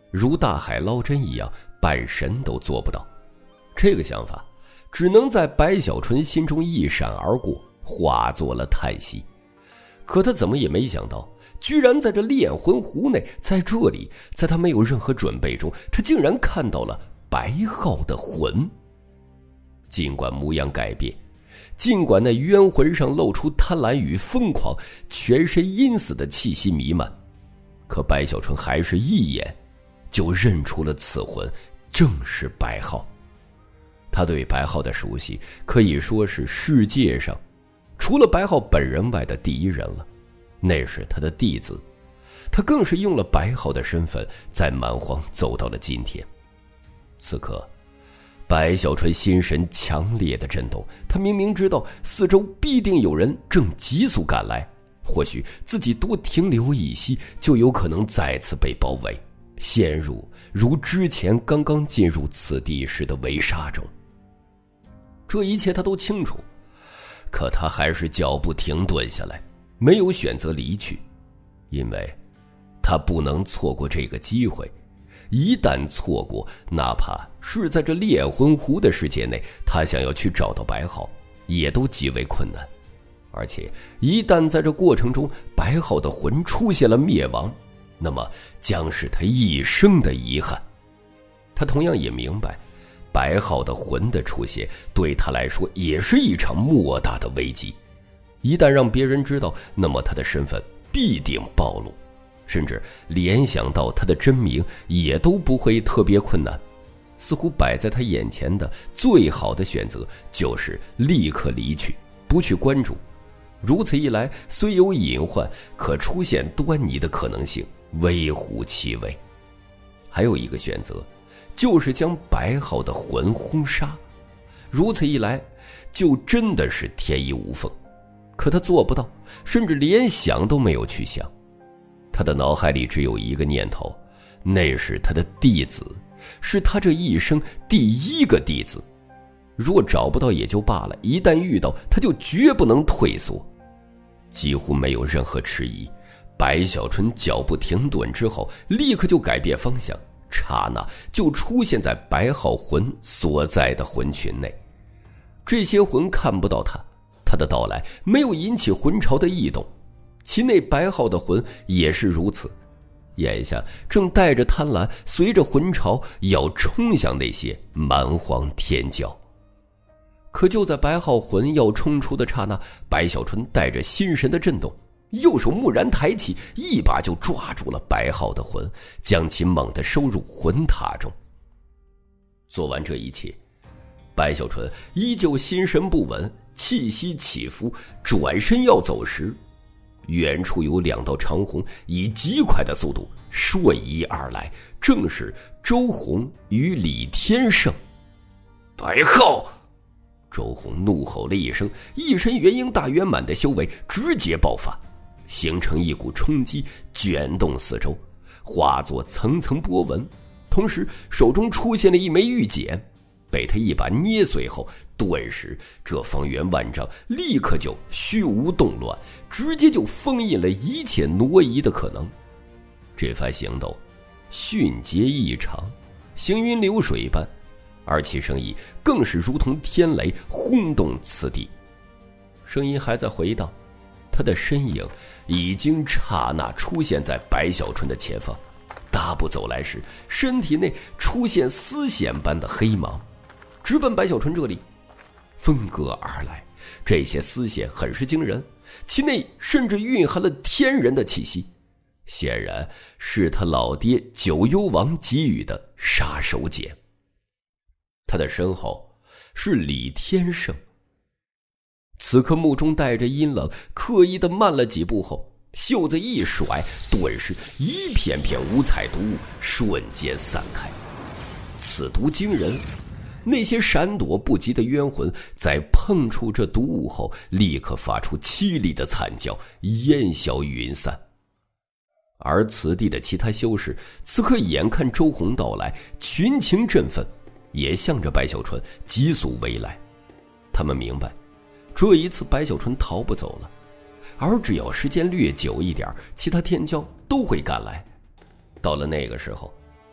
如大海捞针一样，半神都做不到。这个想法只能在白小纯心中一闪而过，化作了叹息。可他怎么也没想到，居然在这炼魂湖内，在这里，在他没有任何准备中，他竟然看到了白浩的魂。尽管模样改变，尽管那冤魂上露出贪婪与疯狂，全身阴死的气息弥漫，可白小纯还是一眼就认出了此魂正是白浩。他对白浩的熟悉可以说是世界上除了白浩本人外的第一人了，那是他的弟子，他更是用了白浩的身份在蛮荒走到了今天。此刻白小纯心神强烈的震动，他明明知道四周必定有人正急速赶来，或许自己多停留一息，就有可能再次被包围，陷入如之前刚刚进入此地时的围杀中。这一切他都清楚，可他还是脚步停顿下来，没有选择离去，因为他不能错过这个机会。一旦错过，哪怕是在这炼魂湖的世界内，他想要去找到白浩也都极为困难。而且一旦在这过程中白浩的魂出现了灭亡，那么将是他一生的遗憾。他同样也明白，白浩的魂的出现对他来说也是一场莫大的危机。一旦让别人知道，那么他的身份必定暴露，甚至联想到他的真名也都不会特别困难。似乎摆在他眼前的最好的选择就是立刻离去，不去关注。如此一来，虽有隐患，可出现端倪的可能性微乎其微。还有一个选择，就是将白浩的魂轰杀。如此一来，就真的是天衣无缝。可他做不到，甚至连想都没有去想。他的脑海里只有一个念头，那是他的弟子，是他这一生第一个弟子。若找不到也就罢了，一旦遇到，他就绝不能退缩。几乎没有任何迟疑，白小纯脚步停顿之后，立刻就改变方向，刹那就出现在白浩魂所在的魂群内。这些魂看不到他，他的到来没有引起魂潮的异动，其内白浩的魂也是如此，眼下正带着贪婪，随着魂潮要冲向那些蛮荒天骄。可就在白浩魂要冲出的刹那，白小纯带着心神的震动，右手蓦然抬起，一把就抓住了白浩的魂，将其猛地收入魂塔中。做完这一切，白小纯依旧心神不稳，气息起伏，转身要走时，远处有两道长虹以极快的速度瞬移而来，正是周鸿与李天胜。白浩！周鸿怒吼了一声，一身元婴大圆满的修为直接爆发，形成一股冲击，卷动四周，化作层层波纹。同时手中出现了一枚玉简，被他一把捏碎后，顿时这方圆万丈立刻就虚无动乱，直接就封印了一切挪移的可能。这番行动迅捷异常，行云流水般，而其声音更是如同天雷轰动此地。声音还在回荡，他的身影已经刹那出现在白小纯的前方，大步走来时，身体内出现丝线般的黑芒，直奔白小纯这里。分割而来，这些丝线很是惊人，其内甚至蕴含了天人的气息，显然是他老爹九幽王给予的杀手锏。他的身后是李天胜，此刻目中带着阴冷，刻意的慢了几步后，袖子一甩，顿时一片片五彩毒雾瞬间散开。此毒惊人，那些闪躲不及的冤魂在碰触这毒雾后，立刻发出凄厉的惨叫，烟消云散。而此地的其他修士此刻眼看周鸿到来，群情振奋，也向着白小纯急速围来。他们明白，这一次白小纯逃不走了，而只要时间略久一点，其他天骄都会赶来。到了那个时候，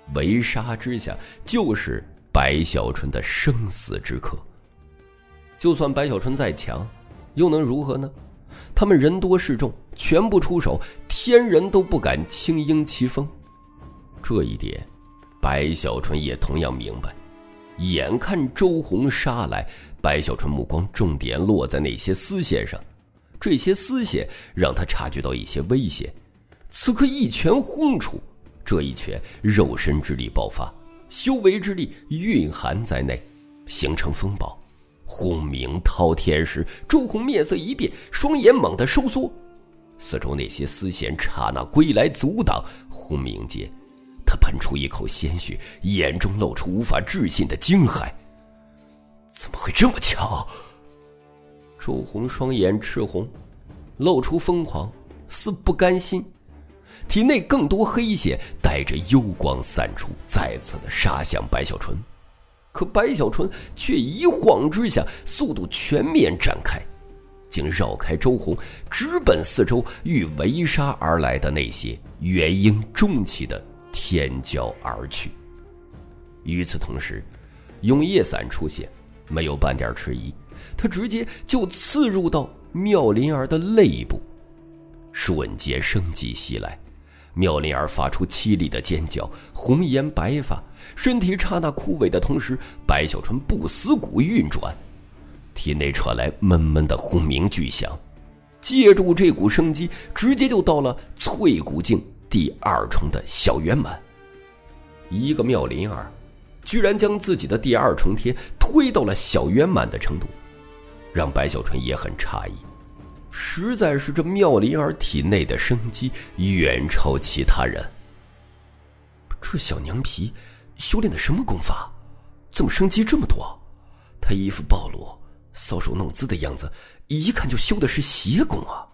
围杀之下就是白小纯的生死之刻。就算白小纯再强，又能如何呢？他们人多势众，全部出手，天人都不敢轻应其锋。这一点白小纯也同样明白。眼看周红杀来，白小纯目光重点落在那些丝线上，这些丝线让他察觉到一些危险。此刻一拳轰出，这一拳肉身之力爆发，修为之力蕴含在内，形成风暴，轰鸣滔天时，周红面色一变，双眼猛地收缩，四周那些丝线刹那归来阻挡。轰鸣间，他喷出一口鲜血，眼中露出无法置信的惊骇。怎么会这么巧？周红双眼赤红，露出疯狂，似不甘心，体内更多黑线带着幽光散出，再次的杀向白小纯。可白小纯却一晃之下，速度全面展开，竟绕开周红，直奔四周欲围杀而来的那些元婴中期的天骄而去。与此同时，永夜伞出现，没有半点迟疑，他直接就刺入到妙龄儿的肋部，瞬间生机袭来。妙龄儿发出凄厉的尖叫，红颜白发，身体刹那枯萎的同时，白小纯不死骨运转，体内传来闷闷的轰鸣巨响，借助这股生机，直接就到了淬骨境第2重的小圆满。一个妙龄儿居然将自己的第2重天推到了小圆满的程度，让白小纯也很诧异。实在是这妙龄儿体内的生机远超其他人。这小娘皮修炼的什么功法？怎么生机这么多？她衣服暴露，搔首弄姿的样子，一看就修的是邪功啊！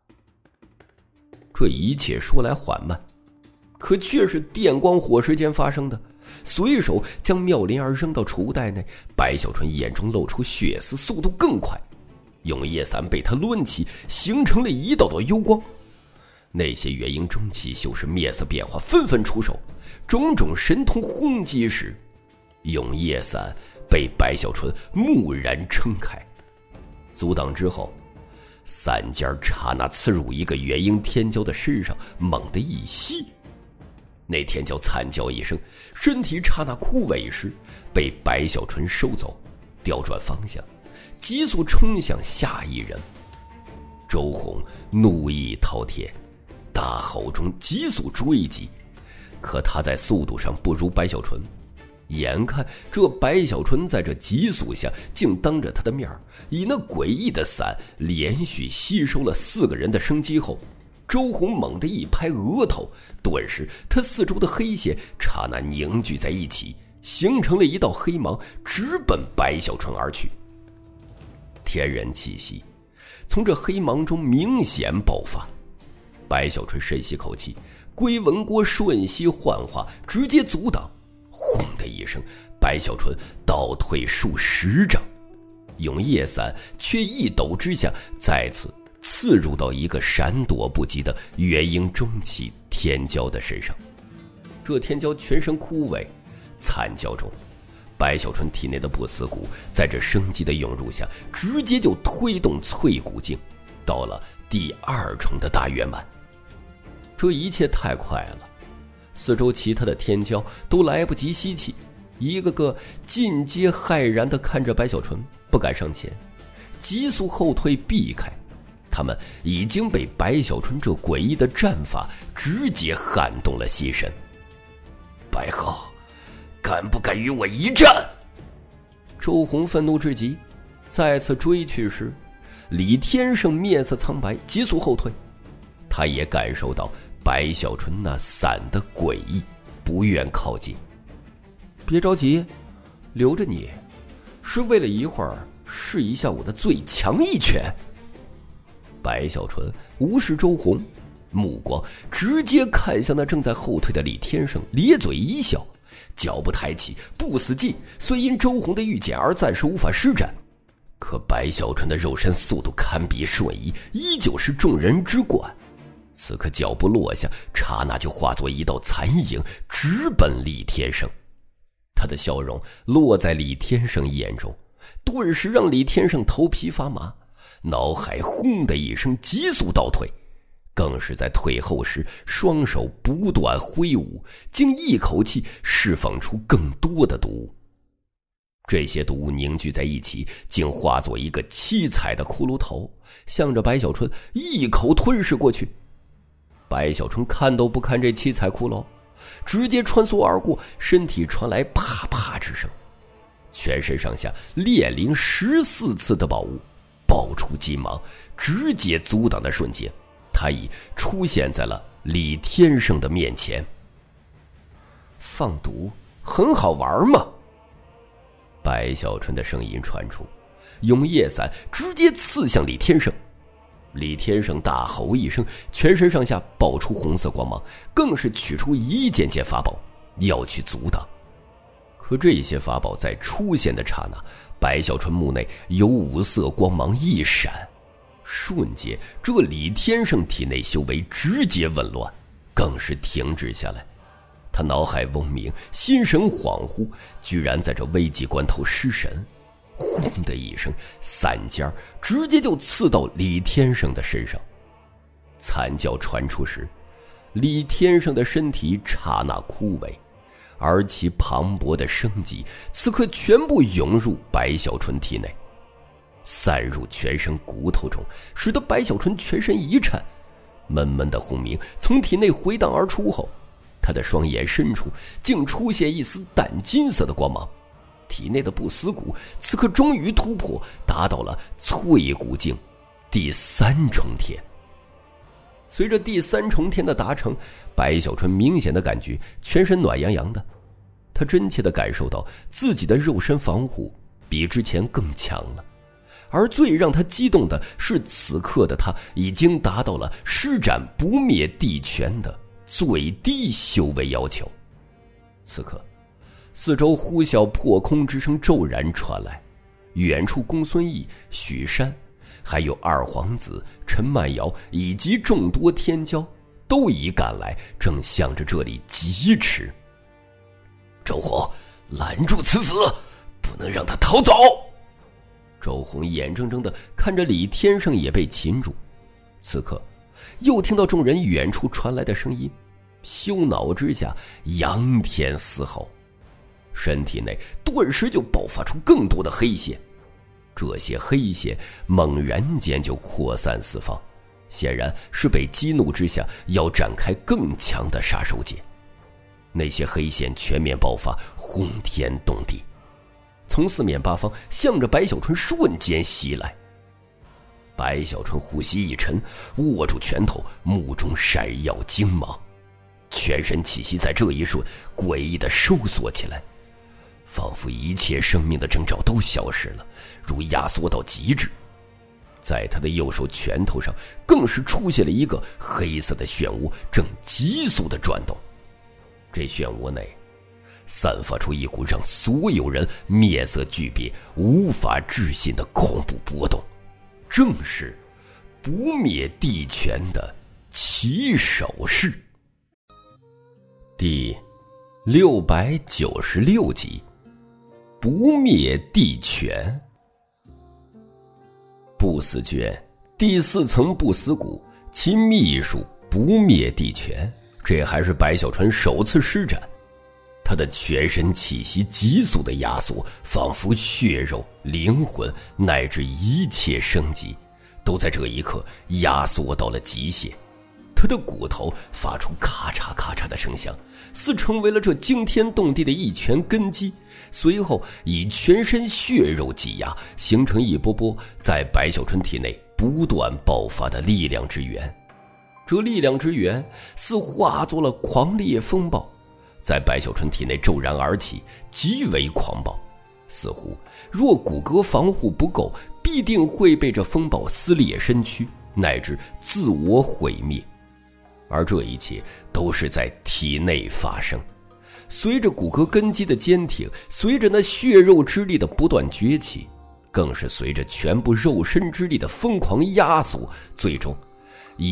这一切说来缓慢，可却是电光火石间发生的。随手将妙龄儿扔到储物袋内，白小纯眼中露出血丝，速度更快。永夜伞被他抡起，形成了一道道幽光。那些元婴中期修士面色变化，纷纷出手，种种神通轰击时，永夜伞被白小纯蓦然撑开，阻挡之后，伞尖刹那刺入一个元婴天骄的身上，猛地一吸，那天骄惨叫一声，身体刹那枯萎时，被白小纯收走，调转方向，急速冲向下一人。周红怒意滔天，大吼中急速追击，可他在速度上不如白小纯。眼看这白小纯在这急速下，竟当着他的面以那诡异的伞连续吸收了4个人的生机后，周红猛地一拍额头，顿时他四周的黑线刹那凝聚在一起，形成了一道黑芒，直奔白小纯而去。天人气息从这黑芒中明显爆发，白小纯深吸口气，龟纹锅瞬息幻化，直接阻挡。轰的一声，白小纯倒退数10丈，永夜伞却一抖之下，再次刺入到一个闪躲不及的元婴中期天骄的身上。这天骄全身枯萎，惨叫中，白小纯体内的不死骨在这生机的涌入下，直接就推动淬骨境，到了第2重的大圆满。这一切太快了，四周其他的天骄都来不及吸气，一个个尽皆骇然地看着白小纯，不敢上前，急速后退避开。他们已经被白小纯这诡异的战法直接撼动了心神。白浩，敢不敢与我一战？周红愤怒至极，再次追去时，李天胜面色苍白，急速后退。他也感受到白小纯那伞的诡异，不愿靠近。别着急，留着你是为了一会儿试一下我的最强一拳。白小纯无视周红，目光直接看向那正在后退的李天胜，咧嘴一笑，脚步抬起，不死劲虽因周红的御剑而暂时无法施展，可白小纯的肉身速度堪比瞬移，依旧是众人之冠。 此刻脚步落下，刹那就化作一道残影，直奔李天胜。他的笑容落在李天胜眼中，顿时让李天胜头皮发麻，脑海轰的一声急速倒退，更是在退后时双手不断挥舞，竟一口气释放出更多的毒物。这些毒物凝聚在一起，竟化作一个七彩的骷髅头，向着白小春一口吞噬过去。白小春看都不看这七彩骷髅，直接穿梭而过，身体传来啪啪之声，全身上下炼灵14次的宝物爆出金芒，直接阻挡的瞬间，他已出现在了李天胜的面前。放毒很好玩吗？白小春的声音传出，永夜伞直接刺向李天胜。李天胜大吼一声，全身上下爆出红色光芒，更是取出一件件法宝要去阻挡。可这些法宝在出现的刹那，白小春目内有5色光芒一闪，瞬间这李天胜体内修为直接紊乱，更是停止下来。他脑海嗡鸣，心神恍惚，居然在这危急关头失神。轰的一声，伞尖直接就刺到李天胜的身上。惨叫传出时，李天胜的身体刹那枯萎，而其磅礴的生机此刻全部涌入白小春体内，散入全身骨头中，使得白小春全身一颤。闷闷的轰鸣从体内回荡而出后，他的双眼深处竟出现一丝淡金色的光芒，体内的不死骨此刻终于突破，达到了淬骨境第3重天。随着第3重天的达成，白小春明显的感觉全身暖洋洋的，他真切的感受到自己的肉身防护比之前更强了。而最让他激动的是，此刻的他已经达到了施展不灭地拳的最低修为要求。此刻四周呼啸破空之声骤然传来，远处公孙毅、许山还有二皇子陈曼瑶以及众多天骄都已赶来，正向着这里疾驰。周红，拦住此子，不能让他逃走。周红眼睁睁地看着李天胜也被擒住，此刻又听到众人远处传来的声音，羞恼之下仰天嘶吼，身体内顿时就爆发出更多的黑线。这些黑线猛然间就扩散四方，显然是被激怒之下要展开更强的杀手锏。那些黑线全面爆发，轰天动地，从四面八方向着白小春瞬间袭来。白小春呼吸一沉，握住拳头，目中闪耀精芒，全身气息在这一瞬诡异地收缩起来，仿佛一切生命的征兆都消失了，如压缩到极致。在他的右手拳头上更是出现了一个黑色的漩涡，正急速地转动。这漩涡内散发出一股让所有人面色巨变、无法置信的恐怖波动，正是不灭地拳的起手式。第696集，不灭地拳。不死诀第4层不死骨，其秘术不灭地拳，这还是白小川首次施展。他的全身气息急速的压缩，仿佛血肉、灵魂乃至一切生机都在这一刻压缩到了极限。他的骨头发出咔嚓咔嚓的声响，似成为了这惊天动地的一拳根基，随后以全身血肉挤压，形成一波波在白小春体内不断爆发的力量之源。这力量之源似化作了狂烈风暴，在白小春体内骤然而起，极为狂暴，似乎若骨骼防护不够，必定会被这风暴撕裂身躯，乃至自我毁灭。而这一切都是在体内发生，随着骨骼根基的坚挺，随着那血肉之力的不断崛起，更是随着全部肉身之力的疯狂压缩，最终以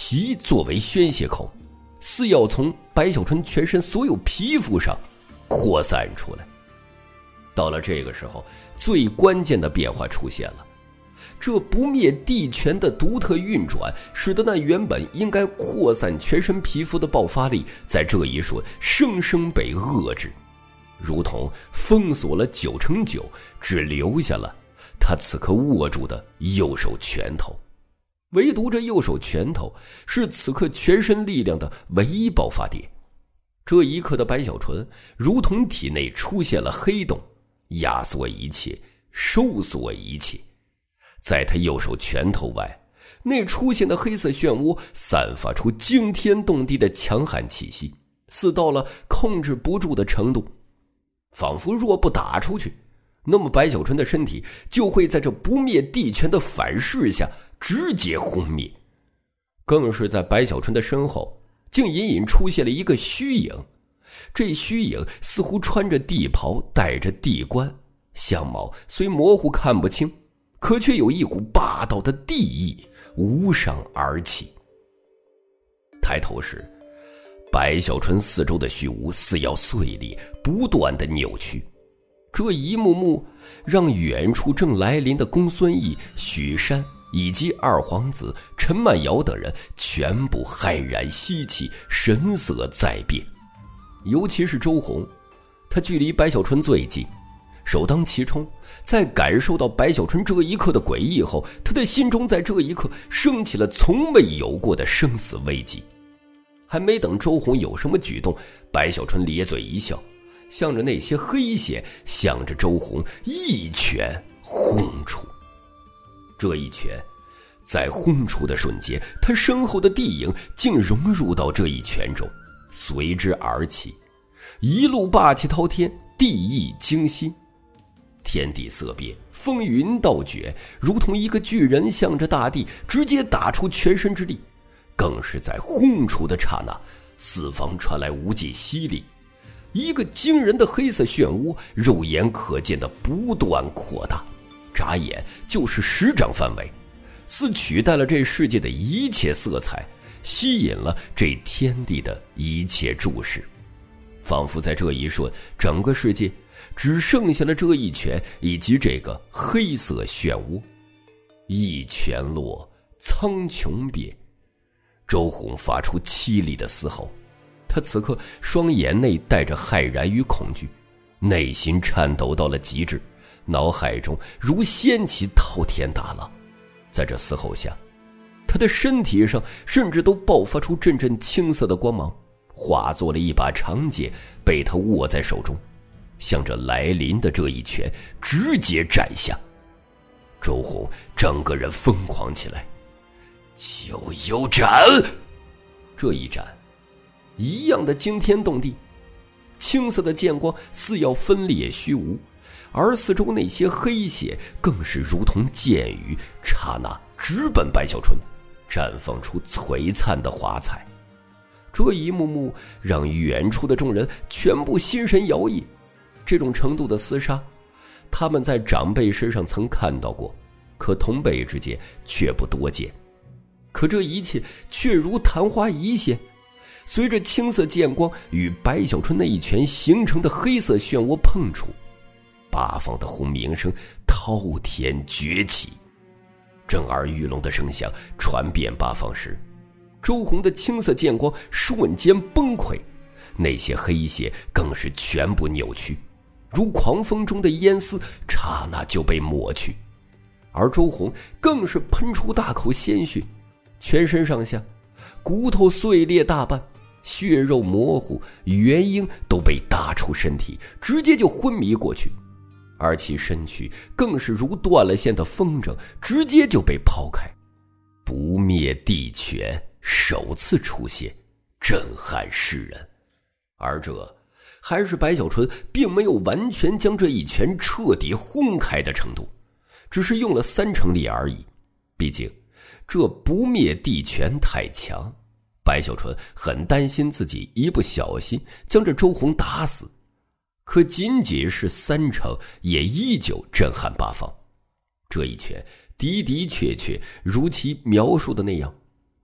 皮作为宣泄口，似要从白小纯全身所有皮肤上扩散出来。到了这个时候，最关键的变化出现了。这不灭地拳的独特运转，使得那原本应该扩散全身皮肤的爆发力，在这一瞬生生被遏制，如同封锁了9×9，只留下了他此刻握住的右手拳头。唯独这右手拳头是此刻全身力量的唯一爆发点。这一刻的白小纯如同体内出现了黑洞，压缩一切，收缩一切。在他右手拳头外，那出现的黑色漩涡散发出惊天动地的强悍气息，似到了控制不住的程度，仿佛若不打出去，那么白小纯的身体就会在这不灭地拳的反噬下直接轰灭。更是在白小纯的身后，竟隐隐出现了一个虚影。这虚影似乎穿着地袍，戴着地冠，相貌虽模糊看不清，可却有一股霸道的地意无上而起。抬头时，白小纯四周的虚无似要碎裂，不断的扭曲。这一幕幕让远处正来临的公孙毅、许山以及二皇子陈曼瑶等人全部骇然吸气，神色在变。尤其是周红，他距离白小纯最近，首当其冲。在感受到白小纯这一刻的诡异后，他的心中在这一刻升起了从未有过的生死危机。还没等周红有什么举动，白小纯咧嘴一笑，向着那些黑线，向着周红一拳轰出。这一拳在轰出的瞬间，他身后的地影竟融入到这一拳中，随之而起，一路霸气滔天，地意惊心。天地色变，风云倒卷，如同一个巨人向着大地直接打出全身之力。更是在轰出的刹那，四方传来无尽吸力，一个惊人的黑色漩涡肉眼可见的不断扩大，眨眼就是10丈范围，似取代了这世界的一切色彩，吸引了这天地的一切注视。仿佛在这一瞬，整个世界只剩下了这一拳以及这个黑色漩涡。一拳落，苍穹变。周红发出凄厉的嘶吼，他此刻双眼内带着骇然与恐惧，内心颤抖到了极致，脑海中如掀起滔天大浪。在这嘶吼下，他的身体上甚至都爆发出阵阵青色的光芒，化作了一把长剑，被他握在手中，向着来临的这一拳直接斩下。周红整个人疯狂起来，九幽斩！这一斩一样的惊天动地，青色的剑光似要分裂虚无，而四周那些黑线更是如同箭雨，刹那直奔白小纯，绽放出璀璨的华彩。这一幕幕让远处的众人全部心神摇曳。这种程度的厮杀，他们在长辈身上曾看到过，可同辈之间却不多见。可这一切却如昙花一现，随着青色剑光与白小纯那一拳形成的黑色漩涡碰触，八方的轰鸣声滔天崛起，震耳欲聋的声响传遍八方时，周红的青色剑光瞬间崩溃，那些黑线更是全部扭曲，如狂风中的烟丝，刹那就被抹去。而周红更是喷出大口鲜血，全身上下骨头碎裂大半，血肉模糊，元婴都被打出身体，直接就昏迷过去。而其身躯更是如断了线的风筝，直接就被抛开。不灭地拳首次出现，震撼世人。而这还是白小纯并没有完全将这一拳彻底轰开的程度，只是用了30%力而已。毕竟这不灭地拳太强，白小纯很担心自己一不小心将这周红打死。可仅仅是30%，也依旧震撼八方。这一拳的的确确如其描述的那样，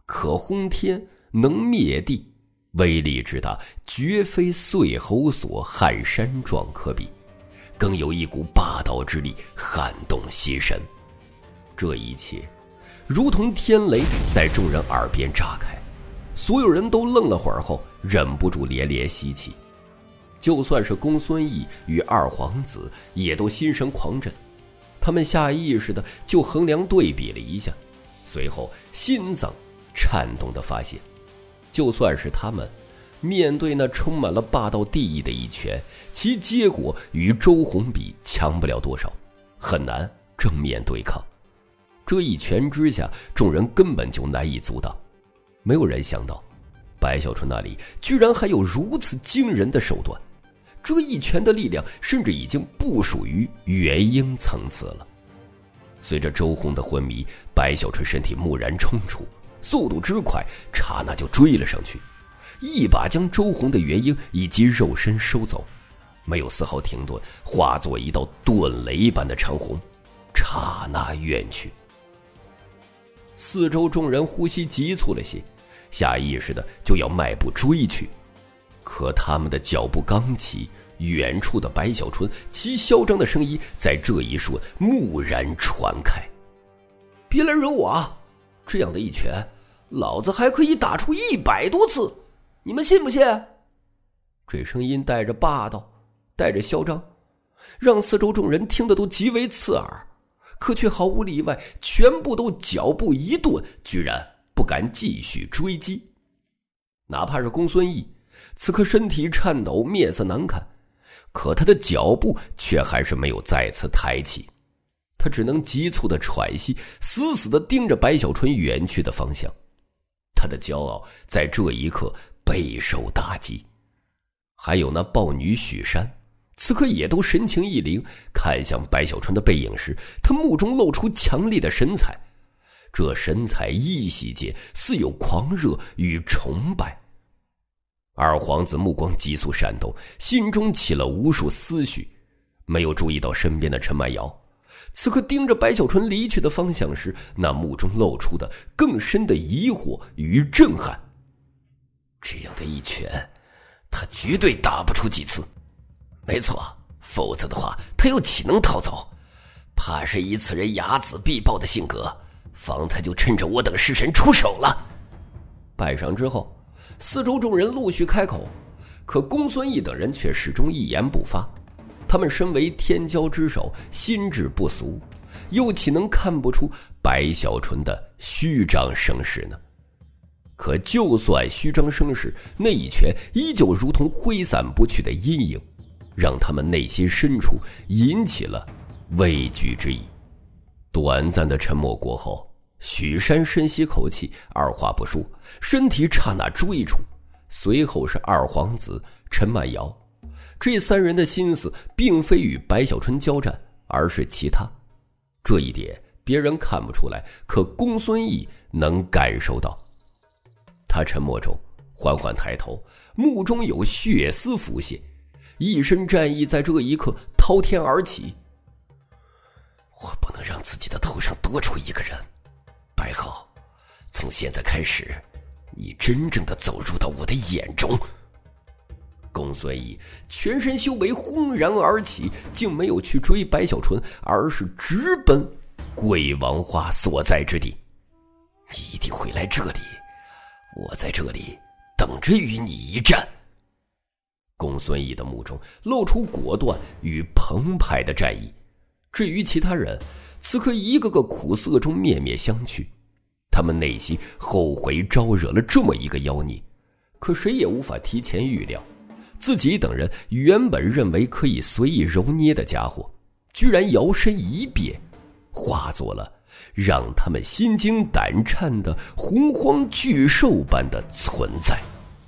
可轰天，能灭地，威力之大，绝非碎喉所、撼山状可比，更有一股霸道之力，撼动心神。这一切如同天雷在众人耳边炸开，所有人都愣了会儿后，忍不住连连吸气。就算是公孙义与二皇子也都心神狂震，他们下意识的就衡量对比了一下，随后心脏颤动的发现，就算是他们面对那充满了霸道地义的一拳，其结果与周鸿比强不了多少，很难正面对抗。这一拳之下，众人根本就难以阻挡。没有人想到白小春那里居然还有如此惊人的手段，这一拳的力量甚至已经不属于元婴层次了。随着周鸿的昏迷，白小春身体蓦然冲出，速度之快，刹那就追了上去，一把将周鸿的元婴以及肉身收走，没有丝毫停顿，化作一道顿雷般的长虹，刹那远去。四周众人呼吸急促了些，下意识的就要迈步追去，可他们的脚步刚起，远处的白小春其嚣张的声音在这一瞬蓦然传开：别来惹我啊！这样的一拳，老子还可以打出100多次，你们信不信？这声音带着霸道，带着嚣张，让四周众人听得都极为刺耳，可却毫无例外，全部都脚步一顿，居然不敢继续追击。哪怕是公孙义，此刻身体颤抖，面色难看，可他的脚步却还是没有再次抬起，他只能急促的喘息，死死地盯着白小春远去的方向。他的骄傲在这一刻备受打击。还有那豹女许山，此刻也都神情一灵，看向白小春的背影时，他目中露出强烈的神采，这神采依稀间似有狂热与崇拜。二皇子目光急速闪动，心中起了无数思绪，没有注意到身边的陈曼瑶，此刻盯着白小春离去的方向时，那目中露出的更深的疑惑与震撼。这样的一拳，他绝对打不出几次。没错，否则的话他又岂能逃走？怕是以此人睚眦必报的性格，方才就趁着我等尸神出手了。拜上之后，四周众人陆续开口，可公孙义等人却始终一言不发。他们身为天骄之首，心智不俗，又岂能看不出白小春的虚张声势呢？可就算虚张声势，那一拳依旧如同挥散不去的阴影，让他们内心深处引起了畏惧之意。短暂的沉默过后，许山深吸口气，二话不说，身体刹那追出，随后是二皇子陈曼瑶。这三人的心思并非与白小春交战，而是其他。这一点别人看不出来，可公孙义能感受到。他沉默中缓缓抬头，目中有血丝浮现，一身战意在这一刻滔天而起。我不能让自己的头上多出一个人，白浩，从现在开始，你真正的走入到我的眼中。公孙义全身修为轰然而起，竟没有去追白小春，而是直奔鬼王花所在之地。你一定会来这里，我在这里等着与你一战。公孙义的目中露出果断与澎湃的战意。至于其他人，此刻一个个苦涩中面面相觑，他们内心后悔招惹了这么一个妖孽，可谁也无法提前预料，自己等人原本认为可以随意揉捏的家伙，居然摇身一变，化作了让他们心惊胆颤的洪荒巨兽般的存在。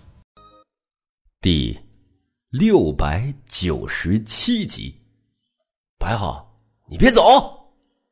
第697集。白浩，你别走！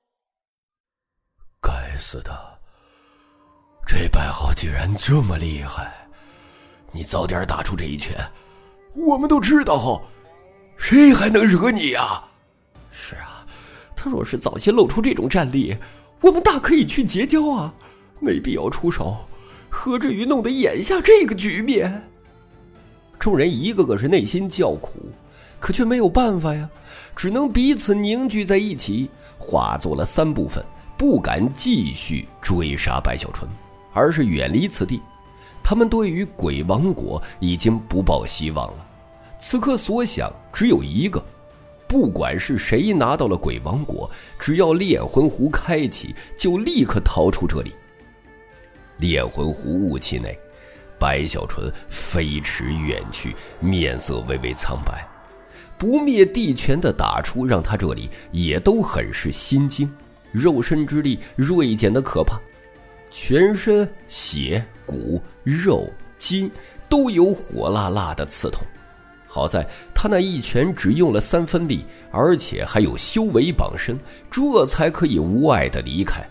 该死的，这白浩竟然这么厉害！你早点打出这一拳，我们都知道后，谁还能惹你呀？是啊，他若是早些露出这种战力，我们大可以去结交啊，没必要出手， 何至于弄得眼下这个局面？众人一个个是内心叫苦，可却没有办法呀，只能彼此凝聚在一起，化作了3部分，不敢继续追杀白小纯，而是远离此地。他们对于鬼王国已经不抱希望了，此刻所想只有一个，不管是谁拿到了鬼王国，只要炼魂湖开启，就立刻逃出这里。炼魂湖雾气内，白小纯飞驰远去，面色微微苍白。不灭地拳的打出让他这里也都很是心惊，肉身之力锐减的可怕，全身血骨肉筋都有火辣辣的刺痛。好在他那一拳只用了3分力，而且还有修为傍身，这才可以无碍的离开。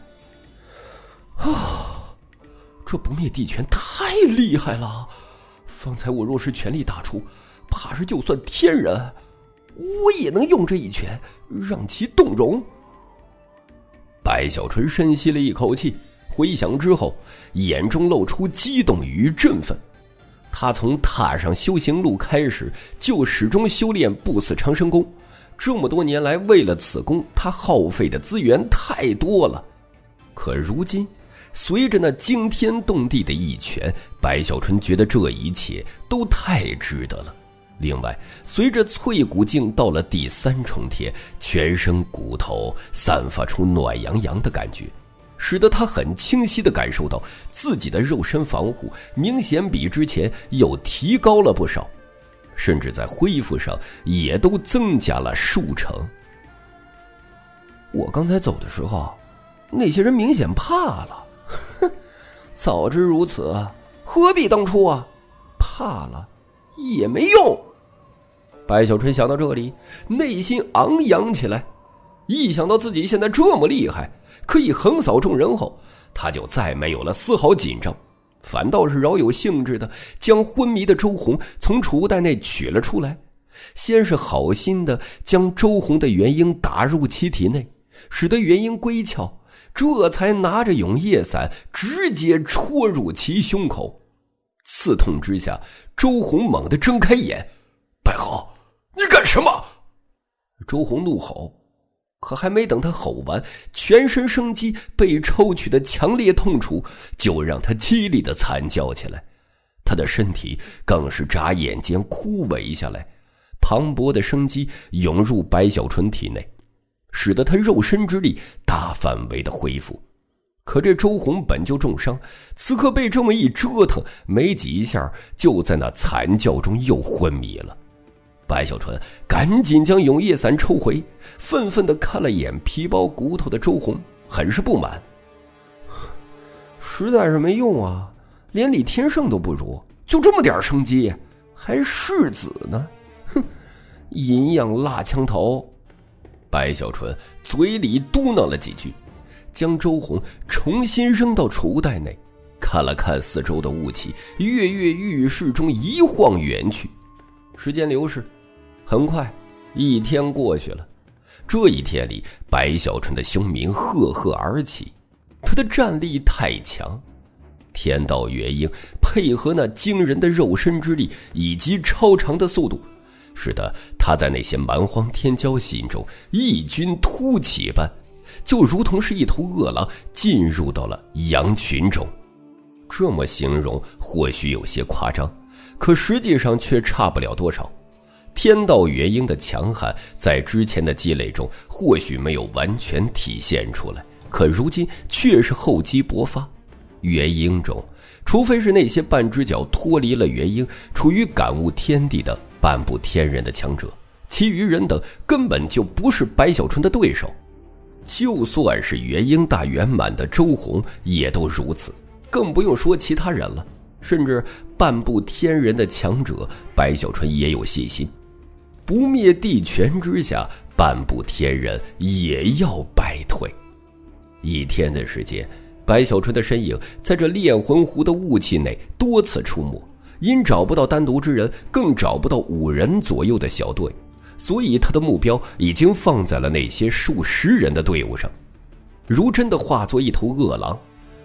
这不灭地拳太厉害了，方才我若是全力打出，怕是就算天人，我也能用这一拳让其动容。白小纯深吸了一口气，回想之后，眼中露出激动与振奋。他从踏上修行路开始，就始终修炼不死长生功，这么多年来，为了此功，他耗费的资源太多了。可如今随着那惊天动地的一拳，白小纯觉得这一切都太值得了。另外，随着淬骨境到了第3重天，全身骨头散发出暖洋洋的感觉，使得他很清晰地感受到自己的肉身防护明显比之前又提高了不少，甚至在恢复上也都增加了数成。我刚才走的时候，那些人明显怕了。早知如此，何必当初啊？怕了也没用。白小纯想到这里，内心昂扬起来。一想到自己现在这么厉害，可以横扫众人后，他就再没有了丝毫紧张，反倒是饶有兴致的将昏迷的周红从储物袋内取了出来。先是好心的将周红的元婴打入其体内，使得元婴归窍，这才拿着永夜伞直接戳入其胸口。刺痛之下，周红猛地睁开眼：“白豪，你干什么？”周红怒吼，可还没等他吼完，全身生机被抽取的强烈痛楚就让他凄厉的惨叫起来，他的身体更是眨眼间枯萎下来，磅礴的生机涌入白小纯体内，使得他肉身之力大范围的恢复。可这周红本就重伤，此刻被这么一折腾，没几下就在那惨叫中又昏迷了。白小纯赶紧将永夜伞抽回，愤愤地看了眼皮包骨头的周红，很是不满：“实在是没用啊，连李天胜都不如，就这么点生机，还世子呢？哼，银样蜡枪头。”白小纯嘴里嘟囔了几句，将周红重新扔到储物袋内，看了看四周的雾气，跃跃欲试中一晃远去。时间流逝，很快1天过去了。这一天里，白小纯的凶名赫赫而起，他的战力太强，天道元婴配合那惊人的肉身之力以及超长的速度，使得他在那些蛮荒天骄心中异军突起般，就如同是一头饿狼进入到了羊群中。这么形容或许有些夸张，可实际上却差不了多少。天道元婴的强悍在之前的积累中或许没有完全体现出来，可如今却是厚积薄发。元婴中，除非是那些半只脚脱离了元婴，处于感悟天地的半步天人的强者，其余人等根本就不是白小纯的对手。就算是元婴大圆满的周红也都如此，更不用说其他人了。甚至半步天人的强者，白小纯也有信心。不灭地拳之下，半步天人也要败退。1天的时间，白小纯的身影在这炼魂湖的雾气内多次出没，因找不到单独之人，更找不到5人左右的小队，所以他的目标已经放在了那些数十人的队伍上。如真的化作一头饿狼，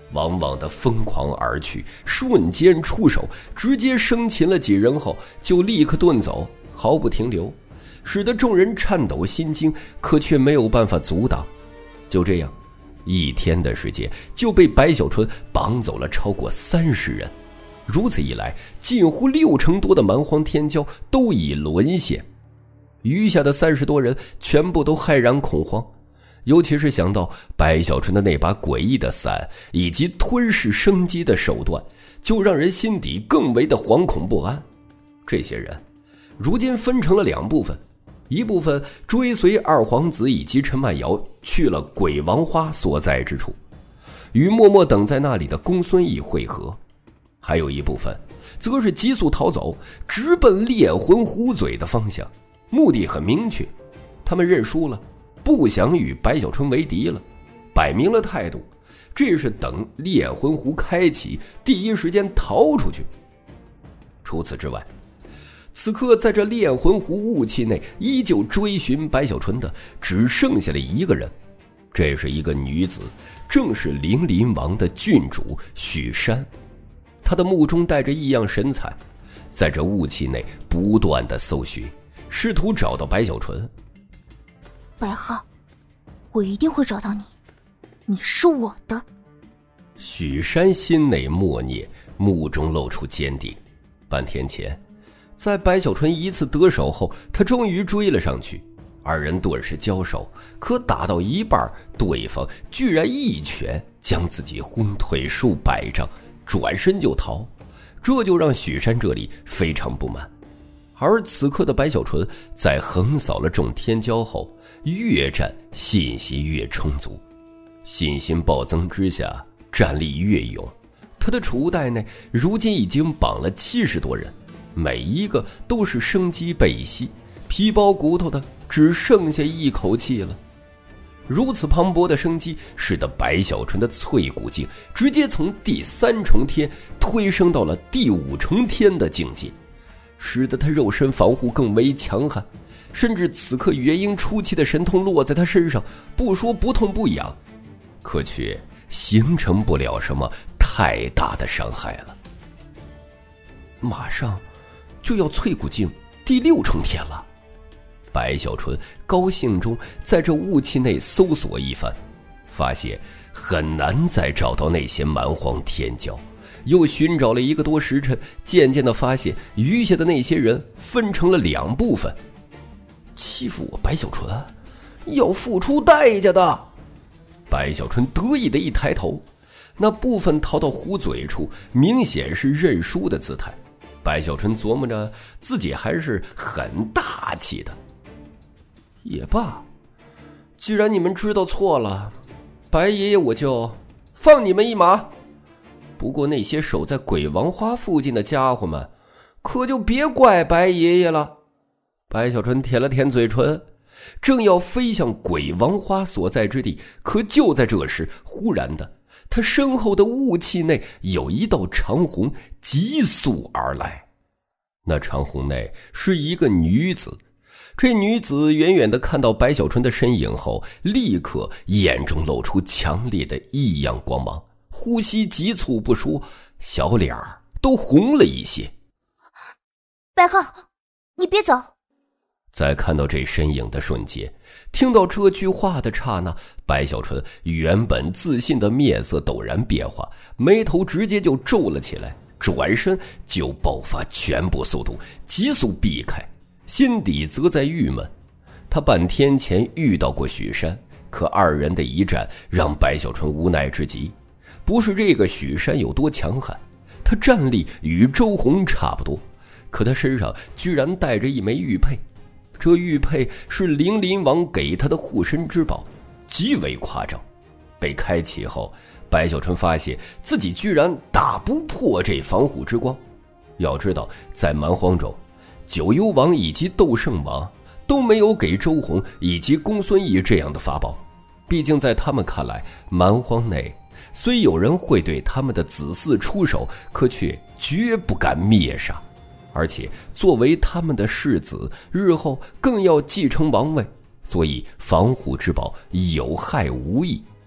往往的疯狂而去，瞬间出手，直接生擒了几人后就立刻遁走，毫不停留，使得众人颤抖心惊，可却没有办法阻挡。就这样1天的时间就被白小春绑走了超过30人，如此一来，近乎60%多的蛮荒天骄都已沦陷，余下的30多人全部都骇然恐慌，尤其是想到白小春的那把诡异的伞以及吞噬生机的手段，就让人心底更为的惶恐不安。这些人如今分成了2部分，一部分追随二皇子以及陈曼瑶去了鬼王花所在之处，与默默等在那里的公孙义会合，还有一部分则是急速逃走，直奔猎魂虎嘴的方向，目的很明确，他们认输了，不想与白小春为敌了，摆明了态度，这是等猎魂湖开启，第一时间逃出去。除此之外，此刻在这猎魂湖雾气内依旧追寻白小春的只剩下了一个人，这是一个女子，正是凌林王的郡主许山。她的目中带着异样神采，在这雾气内不断的搜寻，试图找到白小春。 白浩，我一定会找到你，你是我的。 许山心内默念，目中露出坚定。半天前，在白小春一次得手后，他终于追了上去，二人顿时交手，可打到一半，对方居然一拳将自己轰退数百丈，转身就逃，这就让许山这里非常不满。而此刻的白小纯在横扫了众天骄后，越战信息越充足，信心暴增之下，战力越勇。他的储物袋内如今已经绑了70多人，每一个都是生机被吸，皮包骨头的只剩下一口气了。如此磅礴的生机，使得白小纯的淬骨境直接从第3重天推升到了第5重天的境界，使得他肉身防护更为强悍，甚至此刻元婴初期的神通落在他身上，不说不痛不痒，可却形成不了什么太大的伤害了。马上就要淬骨境第6重天了，白小纯高兴中在这雾气内搜索一番，发现很难再找到那些蛮荒天骄，又寻找了1个多时辰，渐渐地发现余下的那些人分成了2部分。欺负我白小纯，要付出代价的。白小纯得意的一抬头，那部分逃到壶嘴处，明显是认输的姿态。白小纯琢磨着自己还是很大气的。也罢，既然你们知道错了，白爷爷我就放你们一马。不过那些守在鬼王花附近的家伙们，可就别怪白爷爷了。白小纯舔了舔嘴唇，正要飞向鬼王花所在之地，可就在这时，忽然的，他身后的雾气内有一道长虹急速而来。那长虹内是一个女子，这女子远远地看到白小纯的身影后，立刻眼中露出强烈的异样光芒，呼吸急促不说，小脸儿都红了一些。 白浩，你别走。 在看到这身影的瞬间，听到这句话的刹那，白小纯原本自信的面色陡然变化，眉头直接就皱了起来，转身就爆发全部速度，急速避开，心底则在郁闷。他半天前遇到过许山，可二人的一战让白小纯无奈至极。不是这个许山有多强悍，他战力与周红差不多，可他身上居然带着一枚玉佩，这玉佩是凌林王给他的护身之宝，极为夸张。被开启后，白小纯发现自己居然打不破这防护之光。要知道，在蛮荒中，九幽王以及斗圣王都没有给周红以及公孙义这样的法宝，毕竟在他们看来，蛮荒内虽有人会对他们的子嗣出手，可却绝不敢灭杀，而且作为他们的世子，日后更要继承王位，所以防护之宝有害无益。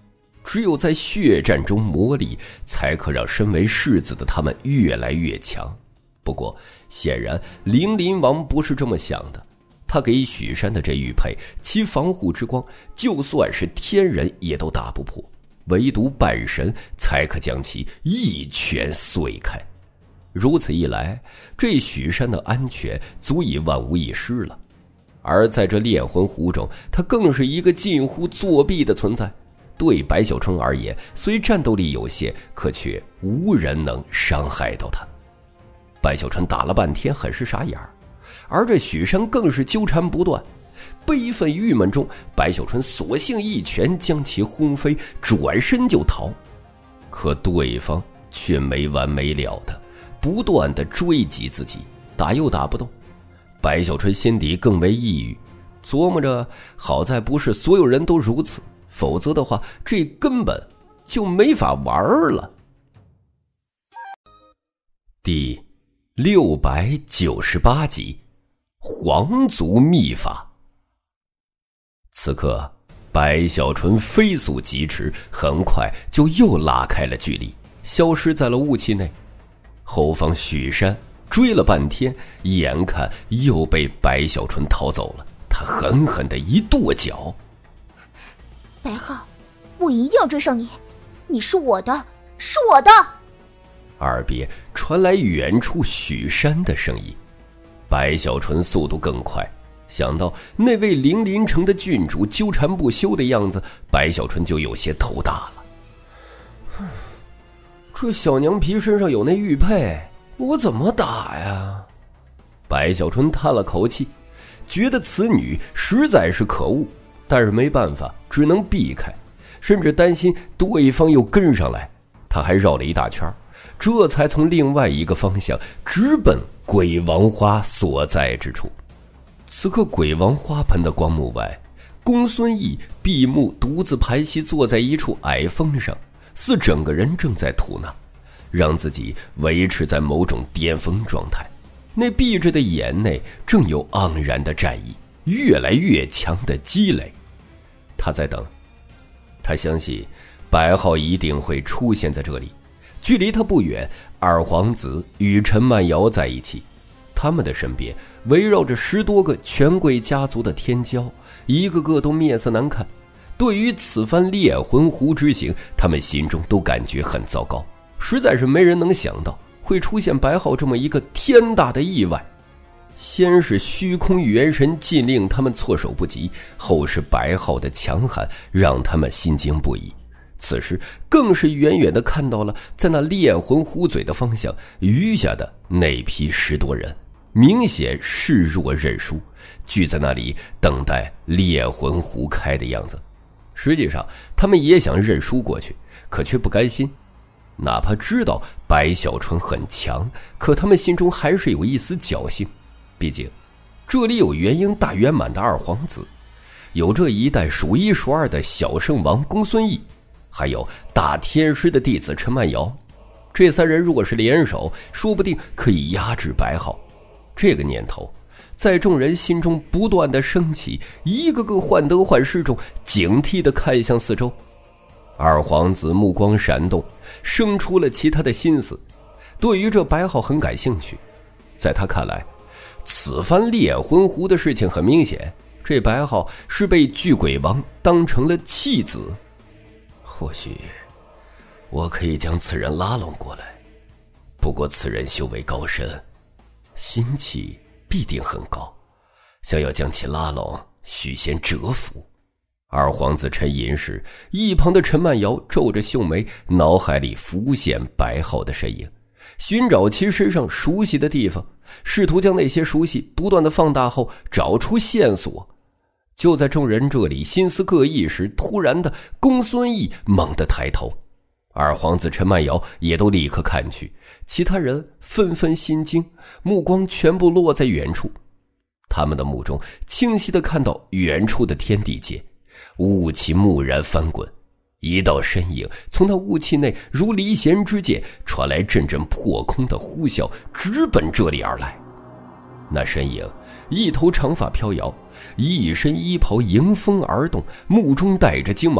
只有在血战中磨砺，才可让身为世子的他们越来越强。不过显然凌林王不是这么想的，他给许山的这玉佩，其防护之光就算是天人也都打不破，唯独半神才可将其一拳碎开。如此一来，这许山的安全足以万无一失了。而在这炼魂湖中，他更是一个近乎作弊的存在。对白小春而言，虽战斗力有限，可却无人能伤害到他。白小春打了半天，很是傻眼儿。而这许山更是纠缠不断，悲愤郁闷中，白小春索性一拳将其轰飞，转身就逃。可对方却没完没了的不断的追击自己，打又打不动。白小春心底更为抑郁，琢磨着好在不是所有人都如此，否则的话这根本就没法玩了。第698集，皇族秘法。此刻白小纯飞速疾驰，很快就又拉开了距离，消失在了雾气内。后方许山追了半天，眼看又被白小纯逃走了，他狠狠的一跺脚： 白浩，我一定要追上你，你是我的，是我的。 耳边传来远处许山的声音。白小纯速度更快，想到那位凌林城的郡主纠缠不休的样子，白小纯就有些头大了。这小娘皮身上有那玉佩，我怎么打呀？白小纯叹了口气，觉得此女实在是可恶，但是没办法，只能避开，甚至担心对方又跟上来，他还绕了一大圈，这才从另外一个方向直奔鬼王花所在之处。此刻鬼王花盆的光幕外，公孙毅闭目独自盘膝坐在一处矮峰上，似整个人正在吐纳，让自己维持在某种巅峰状态。那闭着的眼内正有盎然的战意，越来越强的积累。他在等，他相信白浩一定会出现在这里。距离他不远，二皇子与陈曼瑶在一起，他们的身边围绕着10多个权贵家族的天骄，一个个都面色难看。对于此番炼魂湖之行，他们心中都感觉很糟糕，实在是没人能想到会出现白浩这么一个天大的意外。先是虚空元神禁令他们措手不及，后是白浩的强悍让他们心惊不已。此时更是远远地看到了在那炼魂湖嘴的方向余下的那批10多人，明显视若认输，聚在那里等待炼魂湖开的样子。实际上他们也想认输过去，可却不甘心。哪怕知道白小春很强，可他们心中还是有一丝侥幸。毕竟这里有元婴大圆满的二皇子，有这一代数一数二的小圣王公孙毅，还有大天师的弟子陈曼瑶。这3人若是联手，说不定可以压制白浩。这个念头在众人心中不断的升起，一个个患得患失中警惕地看向四周。二皇子目光闪动，生出了其他的心思，对于这白浩很感兴趣。在他看来，此番炼魂湖的事情很明显，这白浩是被巨鬼王当成了弃子。或许我可以将此人拉拢过来，不过此人修为高深，心气必定很高，想要将其拉拢，须先折服。二皇子沉吟时，一旁的陈曼瑶皱着秀眉，脑海里浮现白浩的身影，寻找其身上熟悉的地方，试图将那些熟悉不断的放大后找出线索。就在众人这里心思各异时，突然的公孙毅猛地抬头，二皇子陈曼瑶也都立刻看去，其他人纷纷心惊，目光全部落在远处。他们的目中清晰地看到远处的天地界，雾气蓦然翻滚，一道身影从那雾气内如离弦之箭传来阵阵破空的呼啸，直奔这里而来。那身影一头长发飘摇，一身衣袍迎风而动，目中带着惊芒，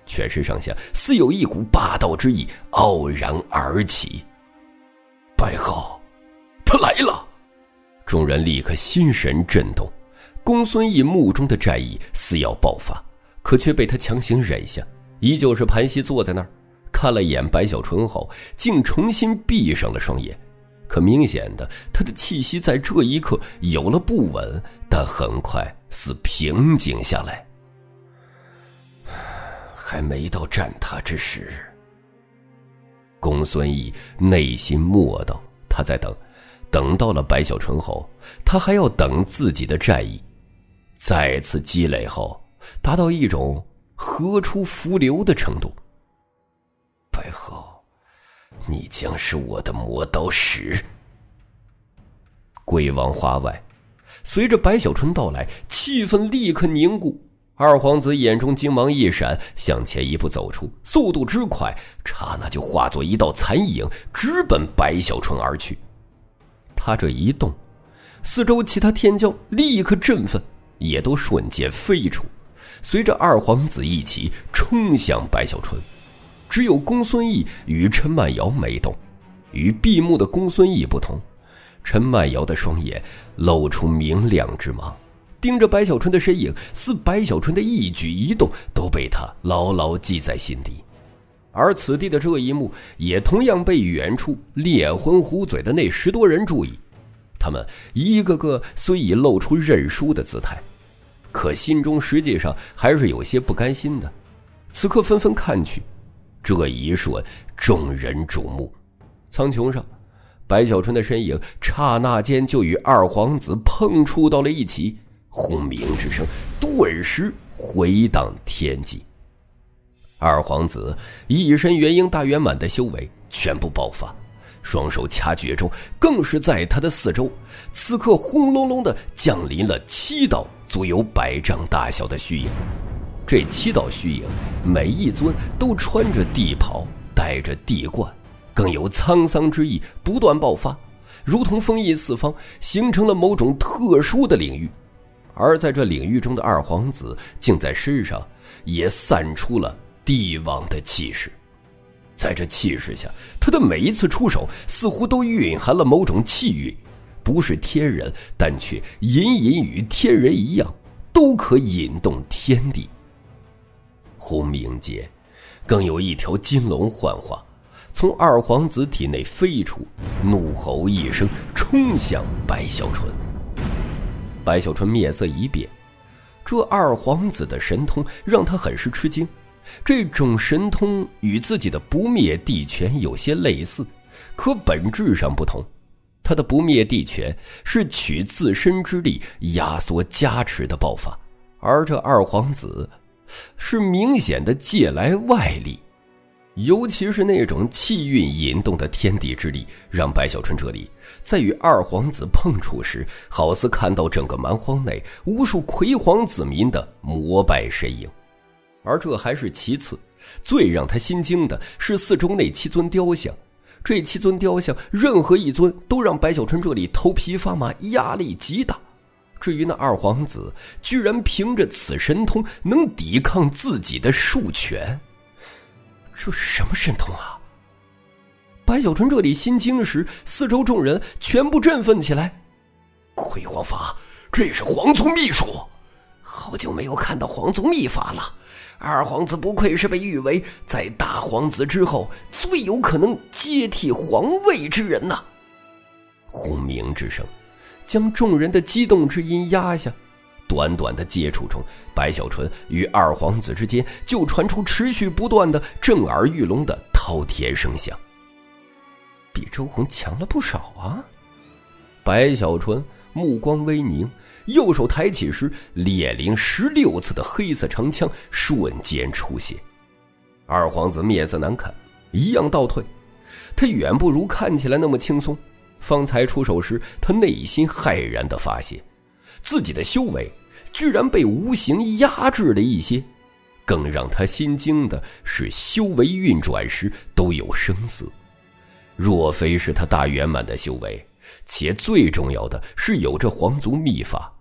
全身上下似有一股霸道之意傲然而起。白浩，他来了！众人立刻心神震动，公孙毅目中的战意似要爆发，可却被他强行忍下，依旧是盘膝坐在那儿，看了一眼白小纯后，竟重新闭上了双眼。可明显的，他的气息在这一刻有了不稳，但很快似平静下来。还没到战他之时。公孙毅内心默道，他在等到了白小纯后，他还要等自己的战意再次积累后，达到一种河出伏流的程度。白浩，你将是我的磨刀石。归王花外，随着白小纯到来，气氛立刻凝固。二皇子眼中精芒一闪，向前一步走出，速度之快，刹那就化作一道残影，直奔白小纯而去。他这一动，四周其他天骄立刻振奋，也都瞬间飞出，随着二皇子一起冲向白小纯。只有公孙毅与陈曼瑶没动。与闭目的公孙毅不同，陈曼瑶的双眼露出明亮之芒，盯着白小纯的身影，似白小纯的一举一动都被他牢牢记在心底。而此地的这一幕也同样被远处猎魂虎嘴的那10多人注意，他们一个个虽已露出认输的姿态，可心中实际上还是有些不甘心的。此刻纷纷看去，这一瞬众人瞩目，苍穹上白小纯的身影刹那间就与二皇子碰触到了一起，轰鸣之声顿时回荡天际。二皇子一身元婴大圆满的修为全部爆发，双手掐诀中更是在他的四周，此刻轰隆隆地降临了7道足有100丈大小的虚影。这7道虚影每一尊都穿着地袍，戴着地冠，更有沧桑之意不断爆发，如同风翼四方，形成了某种特殊的领域。而在这领域中的二皇子竟在身上也散出了帝王的气势。在这气势下，他的每一次出手似乎都蕴含了某种气运，不是天人，但却隐隐与天人一样，都可引动天地。轰鸣间更有一条金龙幻化，从二皇子体内飞出，怒吼一声冲向白小纯。白小纯面色一变，这二皇子的神通让他很是吃惊。这种神通与自己的不灭地拳有些类似，可本质上不同。他的不灭地拳是取自身之力压缩加持的爆发，而这二皇子是明显的借来外力，尤其是那种气运引动的天地之力，让白小纯这里在与二皇子碰触时，好似看到整个蛮荒内无数魁皇子民的膜拜身影。而这还是其次，最让他心惊的是四周那7尊雕像。这7尊雕像任何一尊都让白小纯这里头皮发麻，压力极大。至于那二皇子，居然凭着此神通能抵抗自己的数拳，这是什么神通啊？白小纯这里心惊时，四周众人全部振奋起来。魁皇法，这是皇族秘术，好久没有看到皇族秘法了。二皇子不愧是被誉为在大皇子之后最有可能接替皇位之人呐！轰鸣之声将众人的激动之音压下。短短的接触中，白小纯与二皇子之间就传出持续不断的震耳欲聋的滔天声响。比周红强了不少啊！白小纯目光微凝，右手抬起时，猎灵16次的黑色长枪瞬间出现。二皇子面色难看，一样倒退。他远不如看起来那么轻松。方才出手时，他内心骇然地发现，自己的修为居然被无形压制了一些。更让他心惊的是，修为运转时都有生死。若非是他大圆满的修为，且最重要的是有着皇族秘法，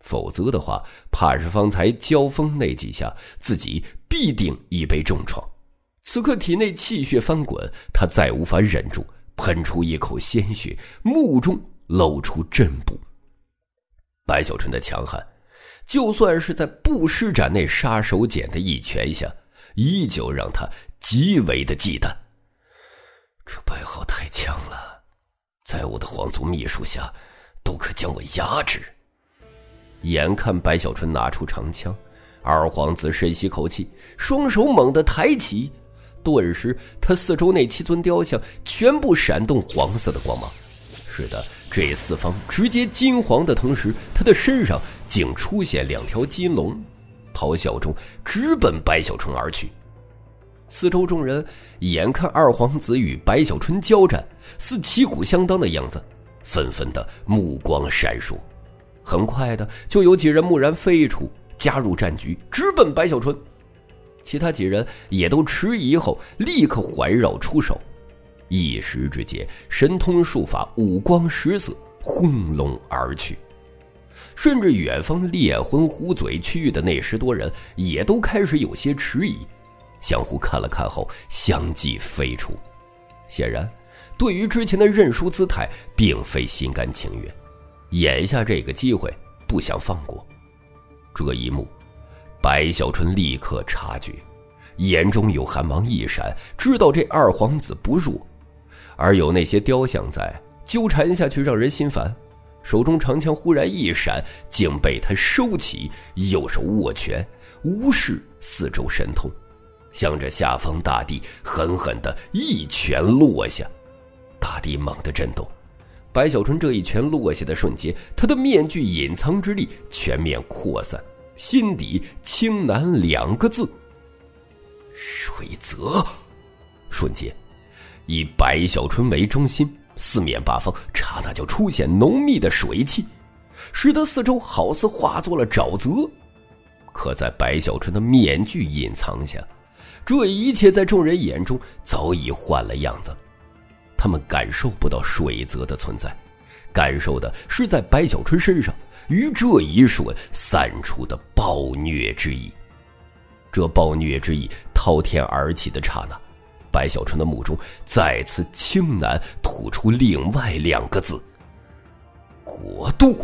否则的话，怕是方才交锋那几下，自己必定已被重创。此刻体内气血翻滚，他再无法忍住，喷出一口鲜血，目中露出震怖。白小春的强悍，就算是在不施展那杀手锏的一拳下，依旧让他极为的忌惮。这白浩太强了，在我的皇族秘术下，都可将我压制。眼看白小春拿出长枪，二皇子深吸口气，双手猛地抬起，顿时他四周那7尊雕像全部闪动黄色的光芒。是的，这四方直接金黄的同时，他的身上竟出现2条金龙，咆哮中直奔白小春而去。四周众人眼看二皇子与白小春交战，似旗鼓相当的样子，纷纷的目光闪烁。很快的就有几人蓦然飞出，加入战局，直奔白小春。其他几人也都迟疑后立刻环绕出手，一时之间神通术法五光十色，轰隆而去。甚至远方烈魂虎嘴区域的那10多人也都开始有些迟疑，相互看了看后相继飞出。显然对于之前的认输姿态并非心甘情愿，眼下这个机会不想放过。这一幕白小春立刻察觉，眼中有寒芒一闪，知道这二皇子不弱，而有那些雕像在纠缠下去让人心烦。手中长枪忽然一闪，竟被他收起，右手握拳，无视四周神通，向着下方大地狠狠地一拳落下。大地猛地震动，白小春这一拳落下的瞬间，他的面具隐藏之力全面扩散，心底青南2个字：水泽。瞬间以白小春为中心，四面八方刹那就出现浓密的水汽，使得四周好似化作了沼泽。可在白小春的面具隐藏下，这一切在众人眼中早已换了样子。他们感受不到水泽的存在，感受的是在白小春身上于这一瞬散出的暴虐之意。这暴虐之意滔天而起的刹那，白小春的目中再次轻喃吐出另外2个字：国度。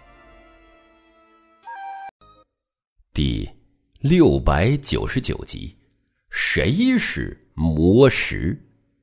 第699集，谁是魔石？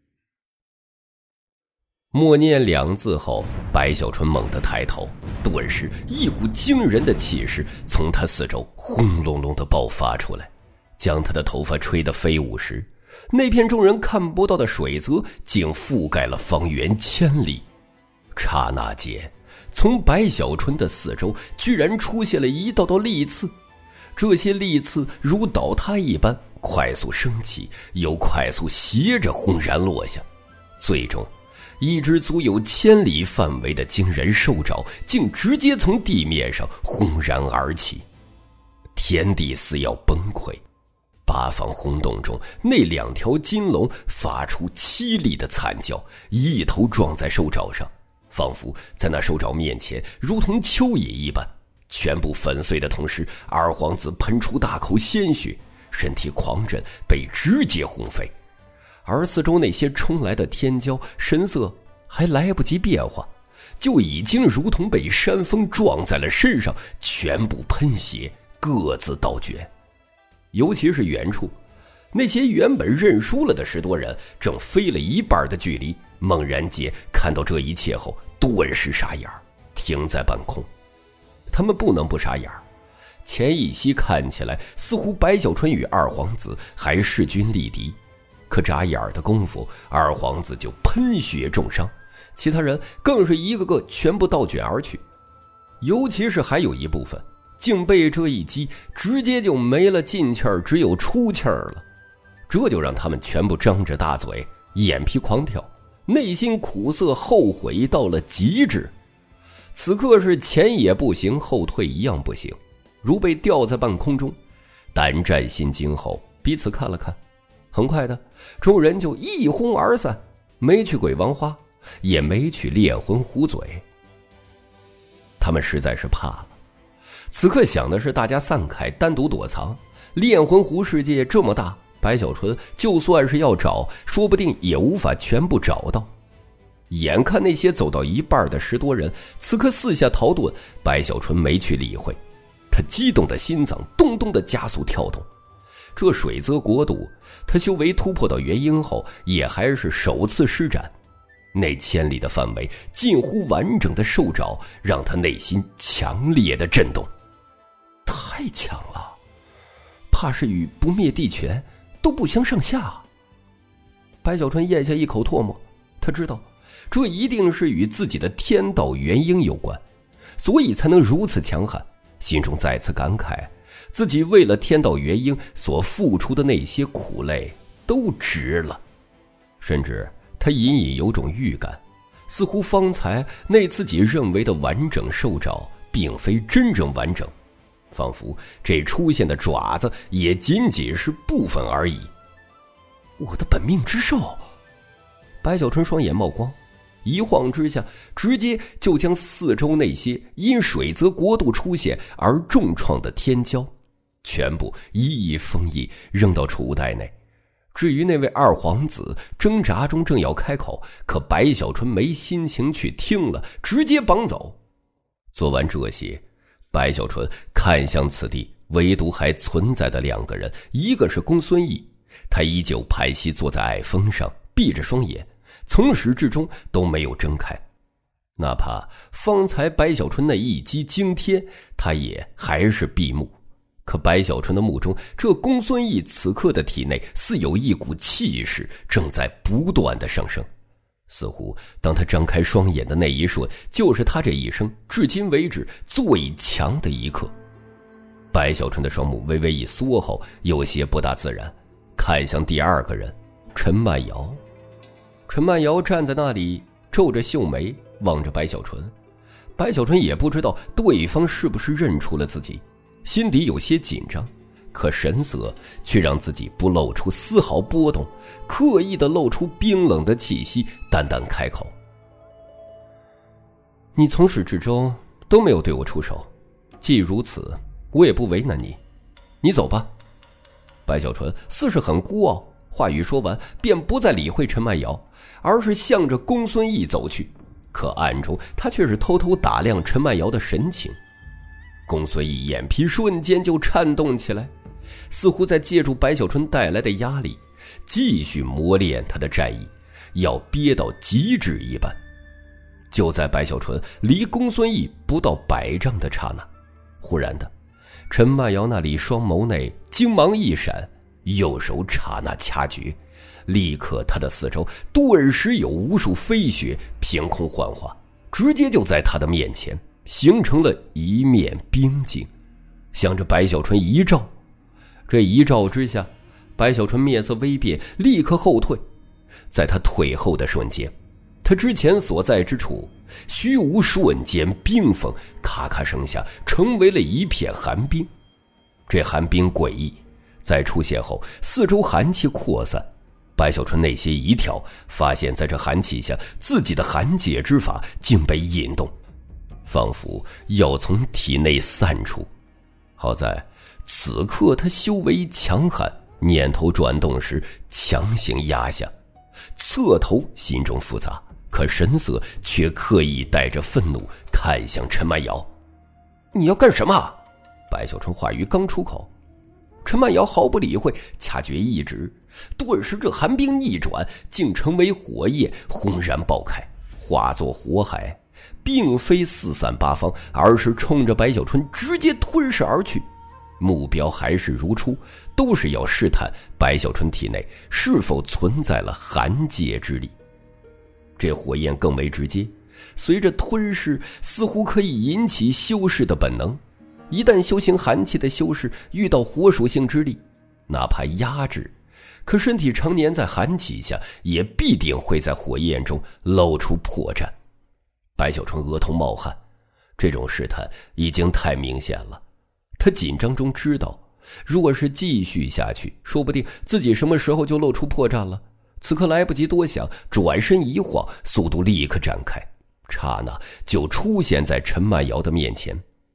默念2字后，白小春猛地抬头，顿时一股惊人的气势从他四周轰隆隆地爆发出来，将他的头发吹得飞舞时，那片众人看不到的水泽竟覆盖了方圆1000里。刹那间，从白小春的四周居然出现了一道道利刺，这些利刺如倒塌一般快速升起，又快速斜着轰然落下，最终一只足有1000里范围的惊人兽爪竟直接从地面上轰然而起，天地似要崩溃。八方轰动中，那2条金龙发出凄厉的惨叫，一头撞在兽爪上，仿佛在那兽爪面前如同蚯蚓一般，全部粉碎的同时，二皇子喷出大口鲜血，身体狂震，被直接轰飞。而四周那些冲来的天骄神色还来不及变化，就已经如同被山峰撞在了身上，全部喷血，各自倒卷。尤其是远处那些原本认输了的10多人，正飞了一半的距离，猛然间看到这一切后顿时傻眼，停在半空。他们不能不傻眼，前一夕看起来似乎白小春与二皇子还势均力敌，可眨眼的功夫，二皇子就喷血重伤，其他人更是一个个全部倒卷而去。尤其是还有一部分竟被这一击直接就没了进气儿，只有出气儿了。这就让他们全部张着大嘴，眼皮狂跳，内心苦涩后悔到了极致。此刻是前也不行，后退一样不行，如被吊在半空中，胆战心惊后彼此看了看，很快的众人就一哄而散，没去鬼王花，也没去炼魂虎嘴。他们实在是怕了， 此刻想的是大家散开，单独躲藏。炼魂湖世界这么大，白小纯就算是要找，说不定也无法全部找到。眼看那些走到一半的10多人此刻四下逃遁，白小纯没去理会，他激动的心脏咚咚的加速跳动。这水泽国度，他修为突破到元婴后，也还是首次施展。那千里的范围，近乎完整的兽爪，让他内心强烈的震动。太强了，怕是与不灭地拳都不相上下。白小川咽下一口唾沫，他知道这一定是与自己的天道元婴有关，所以才能如此强悍。心中再次感慨，自己为了天道元婴所付出的那些苦累都值了。甚至他隐隐有种预感，似乎方才那自己认为的完整兽爪并非真正完整，仿佛这出现的爪子也仅仅是部分而已。我的本命之兽！白小纯双眼冒光，一晃之下，直接就将四周那些因水泽国度出现而重创的天骄全部一一封印，扔到储物袋内。至于那位二皇子，挣扎中正要开口，可白小纯没心情去听了，直接绑走。做完这些，白小纯看向此地唯独还存在的2个人，一个是公孙毅，他依旧盘膝坐在矮峰上，闭着双眼，从始至终都没有睁开。哪怕方才白小纯那一击惊天，他也还是闭目。可白小纯的目中，这公孙毅此刻的体内似有一股气势正在不断的上升，似乎当他张开双眼的那一瞬，就是他这一生至今为止最强的一刻。白小纯的双目微微一缩后，有些不大自然，看向第2个人陈曼瑶。陈曼瑶站在那里，皱着秀眉望着白小纯。白小纯也不知道对方是不是认出了自己，心底有些紧张，可神色却让自己不露出丝毫波动，刻意的露出冰冷的气息，淡淡开口：你从始至终都没有对我出手，既如此，我也不为难你，你走吧。白小纯似是很孤傲，话语说完便不再理会陈曼瑶，而是向着公孙毅走去。可暗中他却是偷偷打量陈曼瑶的神情。公孙毅眼皮瞬间就颤动起来，似乎在借助白小纯带来的压力，继续磨练他的战意，要憋到极致一般。就在白小纯离公孙毅不到100丈的刹那，忽然的，陈曼瑶那里双眸内精芒一闪，右手刹那掐诀，立刻他的四周顿时有无数飞雪凭空幻化，直接就在他的面前形成了一面冰镜，向着白小纯一照。这一照之下，白小纯面色微变，立刻后退。在他退后的瞬间，他之前所在之处虚无瞬间冰封，咔咔声下成为了一片寒冰。这寒冰诡异，在出现后四周寒气扩散，白小纯内心一跳，发现在这寒气下，自己的寒解之法竟被引动，仿佛要从体内散出。好在此刻他修为强悍，念头转动时强行压下，侧头心中复杂，可神色却刻意带着愤怒看向陈曼瑶。你要干什么？白小纯话语刚出口，陈曼瑶毫不理会，掐诀一指，顿时这寒冰逆转，竟成为火焰轰然爆开，化作火海，并非四散八方，而是冲着白小纯直接吞噬而去。目标还是如初，都是要试探白小纯体内是否存在了寒界之力。这火焰更为直接，随着吞噬似乎可以引起修士的本能，一旦修行寒气的修士遇到火属性之力，哪怕压制，可身体常年在寒气下，也必定会在火焰中露出破绽。白小纯额头冒汗，这种试探已经太明显了。他紧张中知道，若是继续下去，说不定自己什么时候就露出破绽了。此刻来不及多想，转身一晃，速度立刻展开，刹那就出现在陈曼瑶的面前，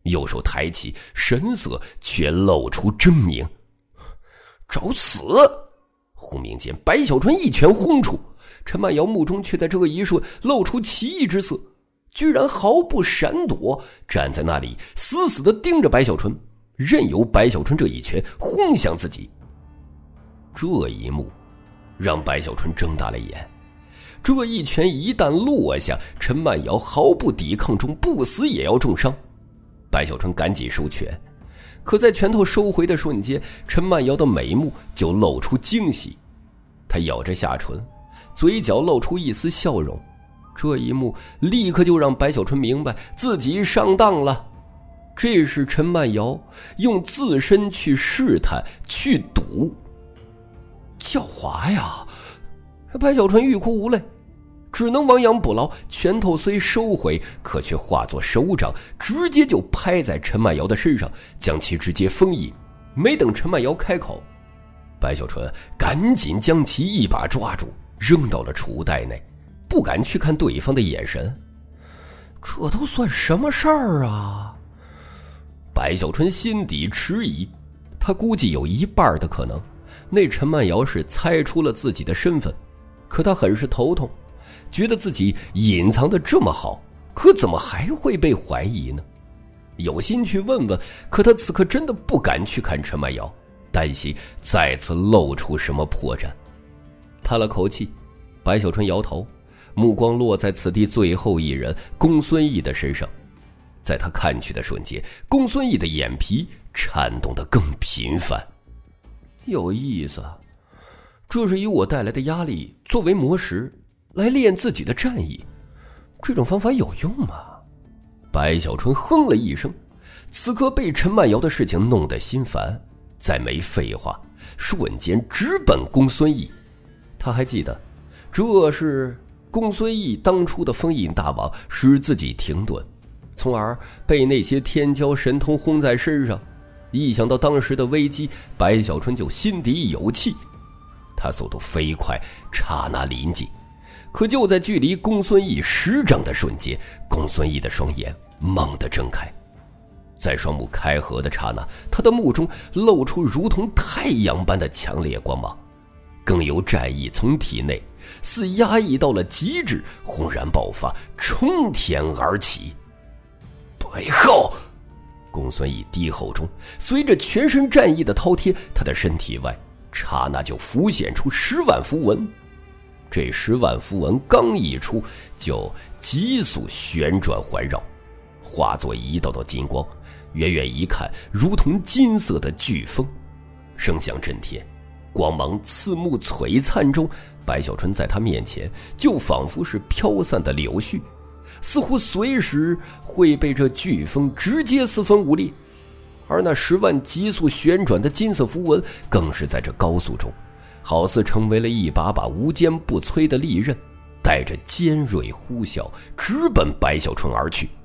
右手抬起，神色却露出狰狞。找死！忽明间，白小纯一拳轰出，陈曼瑶目中却在这一瞬露出奇异之色，居然毫不闪躲，站在那里死死地盯着白小纯，任由白小纯这一拳轰向自己。这一幕让白小纯睁大了眼，这一拳一旦落下，陈曼瑶毫不抵抗中不死也要重伤。白小纯赶紧收拳，可在拳头收回的瞬间，陈曼瑶的眉目就露出惊喜，她咬着下唇，嘴角露出一丝笑容。这一幕立刻就让白小纯明白自己上当了，这是陈曼瑶用自身去试探去赌。狡猾呀！白小纯欲哭无泪，只能亡羊补牢，拳头虽收回，可却化作手掌，直接就拍在陈曼瑶的身上，将其直接封印。没等陈曼瑶开口，白小纯赶紧将其一把抓住，扔到了储物袋内，不敢去看对方的眼神。这都算什么事儿啊？白小纯心底迟疑，他估计有一半的可能那陈曼瑶是猜出了自己的身份，可他很是头痛，觉得自己隐藏得这么好，可怎么还会被怀疑呢？有心去问问，可他此刻真的不敢去看陈曼瑶，担心再次露出什么破绽。叹了口气，白小纯摇头，目光落在此地最后一人公孙毅的身上。在他看去的瞬间，公孙毅的眼皮颤动得更频繁。有意思，这是以我带来的压力作为磨石来练自己的战意，这种方法有用吗？白小纯哼了一声，此刻被陈曼瑶的事情弄得心烦，再没废话，瞬间直奔公孙毅。他还记得，这是公孙毅当初的封印大王使自己停顿，从而被那些天骄神通轰在身上。一想到当时的危机，白小纯就心底一有气。他速度飞快，刹那临近，可就在距离公孙毅10掌的瞬间，公孙毅的双眼猛地睁开。在双目开合的刹那，他的目中露出如同太阳般的强烈光芒，更有战意从体内似压抑到了极致，轰然爆发，冲天而起。背后，公孙毅低吼中，随着全身战意的滔天，他的身体外刹那就浮现出10万符文。这10万符文刚一出，就急速旋转环绕，化作一道道金光，远远一看如同金色的飓风，声响震天，光芒刺目璀璨中，白小纯在他面前就仿佛是飘散的柳絮，似乎随时会被这飓风直接四分五裂。而那10万急速旋转的金色符文更是在这高速中，好似成为了一把把无坚不摧的利刃，带着尖锐呼啸，直奔白小纯而去。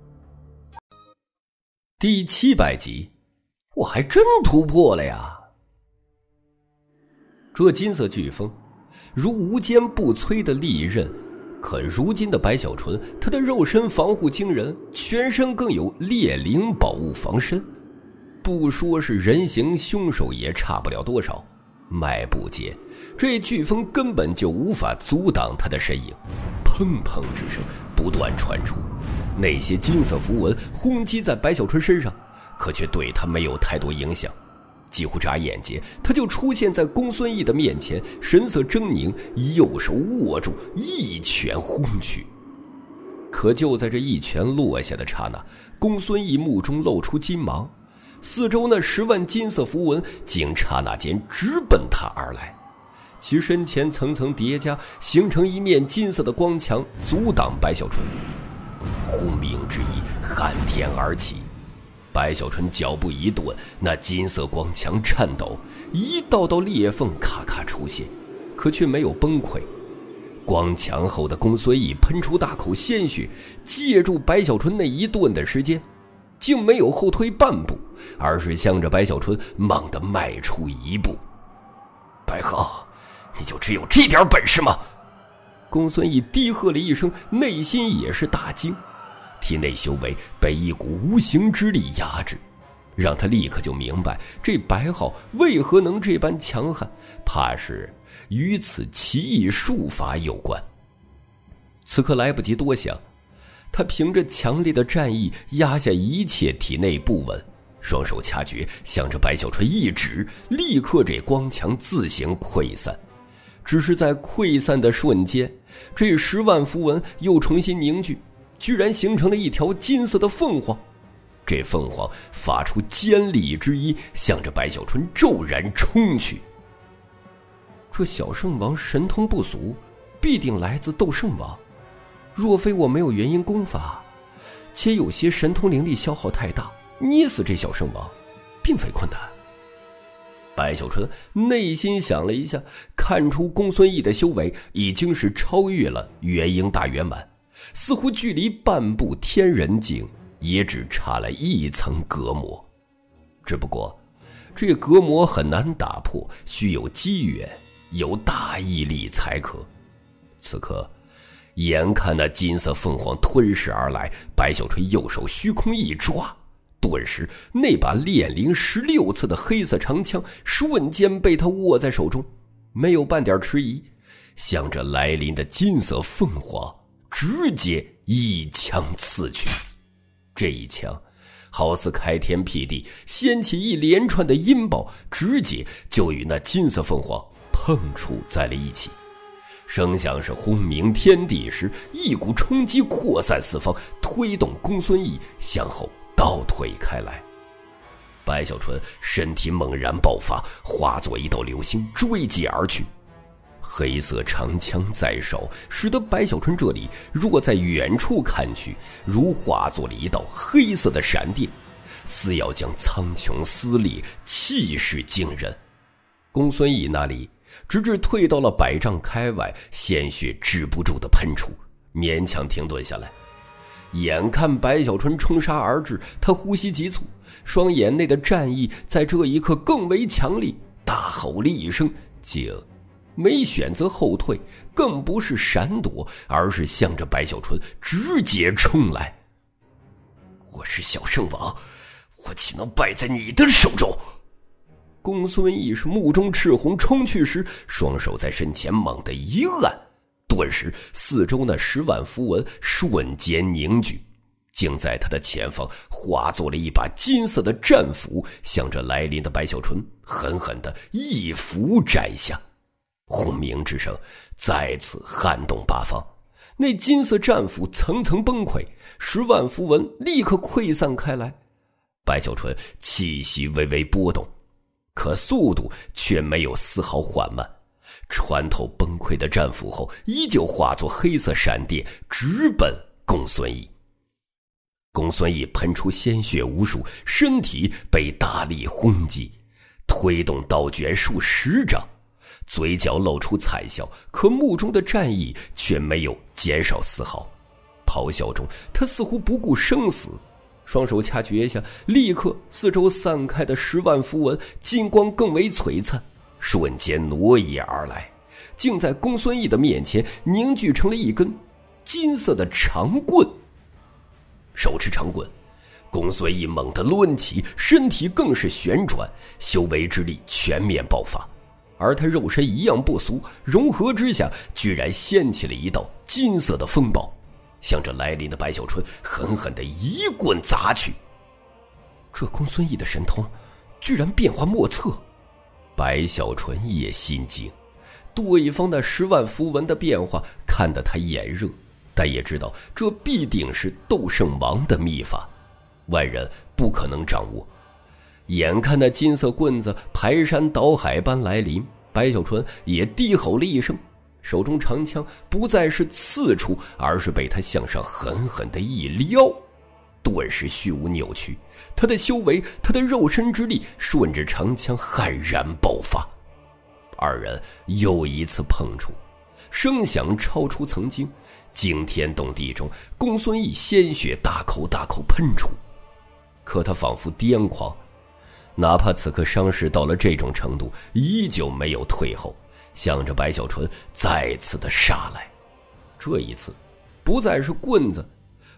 第700集，我还真突破了呀！这金色飓风如无坚不摧的利刃，可如今的白小纯，他的肉身防护惊人，全身更有烈灵宝物防身，不说是人形凶手也差不了多少。迈步间，这飓风根本就无法阻挡他的身影，砰砰之声不断传出，那些金色符文轰击在白小纯身上，可却对他没有太多影响。几乎眨眼间，他就出现在公孙毅的面前，神色狰狞，右手握住，一拳轰去。可就在这一拳落下的刹那，公孙毅目中露出金芒，四周那10万金色符文竟刹那间直奔他而来，其身前层层叠加，形成一面金色的光墙，阻挡白小纯。轰鸣之意撼天而起，白小纯脚步一顿，那金色光墙颤抖，一道道裂缝咔咔出现，可却没有崩溃。光墙后的公孙毅喷出大口鲜血，借助白小纯那一顿的时间，竟没有后退半步，而是向着白小纯猛地迈出一步。白浩，你就只有这点本事吗？公孙毅低喝了一声，内心也是大惊。 体内修为被一股无形之力压制，让他立刻就明白这白浩为何能这般强悍，怕是与此奇异术法有关。此刻来不及多想，他凭着强烈的战意压下一切体内不稳，双手掐诀，向着白小纯一指，立刻这光墙自行溃散。只是在溃散的瞬间，这10万符文又重新凝聚，居然形成了一条金色的凤凰。这凤凰发出尖利之音，向着白小纯骤然冲去。 这小圣王神通不俗，必定来自斗圣王。若非我没有元婴功法，且有些神通灵力消耗太大，捏死这小圣王并非困难。 白小纯内心想了一下，看出公孙义的修为已经是超越了元婴大圆满，似乎距离半步天人境也只差了一层隔膜。只不过这隔膜很难打破，需有机缘，有大毅力才可。此刻眼看那金色凤凰吞噬而来，白小纯右手虚空一抓，顿时那把炼灵16次的黑色长枪瞬间被他握在手中，没有半点迟疑，向着来临的金色凤凰直接一枪刺去。这一枪好似开天辟地，掀起一连串的音爆，直接就与那金色凤凰碰触在了一起。声响是轰鸣天地时，一股冲击扩散四方，推动公孙义向后倒退开来。白小纯身体猛然爆发，化作一道流星追击而去。黑色长枪在手，使得白小纯这里若在远处看去，如化作了一道黑色的闪电，似要将苍穹撕裂，气势惊人。公孙义那里直至退到了100丈开外，鲜血止不住的喷出，勉强停顿下来。眼看白小纯冲杀而至，他呼吸急促，双眼内的战意在这一刻更为强烈，大吼了一声，竟没选择后退，更不是闪躲，而是向着白小纯直接冲来。我是小圣王，我岂能败在你的手中？公孙义是目中赤红，冲去时双手在身前猛地一按，顿时四周那10万符文瞬间凝聚，竟在他的前方化作了一把金色的战斧，向着来临的白小纯狠狠地一斧斩下。轰鸣之声再次撼动八方，那金色战斧层层崩溃，10万符文立刻溃散开来。白小纯气息微微波动，可速度却没有丝毫缓慢，穿透崩溃的战斧后，依旧化作黑色闪电，直奔公孙义。公孙义喷出鲜血无数，身体被大力轰击，推动刀卷数10丈，嘴角露出惨笑，可目中的战意却没有减少丝毫。咆哮中，他似乎不顾生死，双手掐诀下，立刻四周散开的10万符文金光更为璀璨，瞬间挪移而来，竟在公孙义的面前凝聚成了一根金色的长棍。手持长棍，公孙义猛地抡起，身体更是旋转，修为之力全面爆发，而他肉身一样不俗，融合之下居然掀起了一道金色的风暴，向着来临的白小纯狠狠地一棍砸去。 这公孙义的神通居然变化莫测。 白小纯也心惊，对方的10万符文的变化看得他眼热，但也知道这必定是斗圣王的秘法，外人不可能掌握。眼看那金色棍子排山倒海般来临，白小纯也低吼了一声，手中长枪不再是刺出，而是被他向上狠狠地一撩，顿时虚无扭曲，他的修为，他的肉身之力顺着长枪悍然爆发。二人又一次碰触，声响超出曾经，惊天动地中，公孙义鲜血大口大口喷出，可他仿佛癫狂，哪怕此刻伤势到了这种程度，依旧没有退后，向着白小纯再次的杀来。这一次不再是棍子，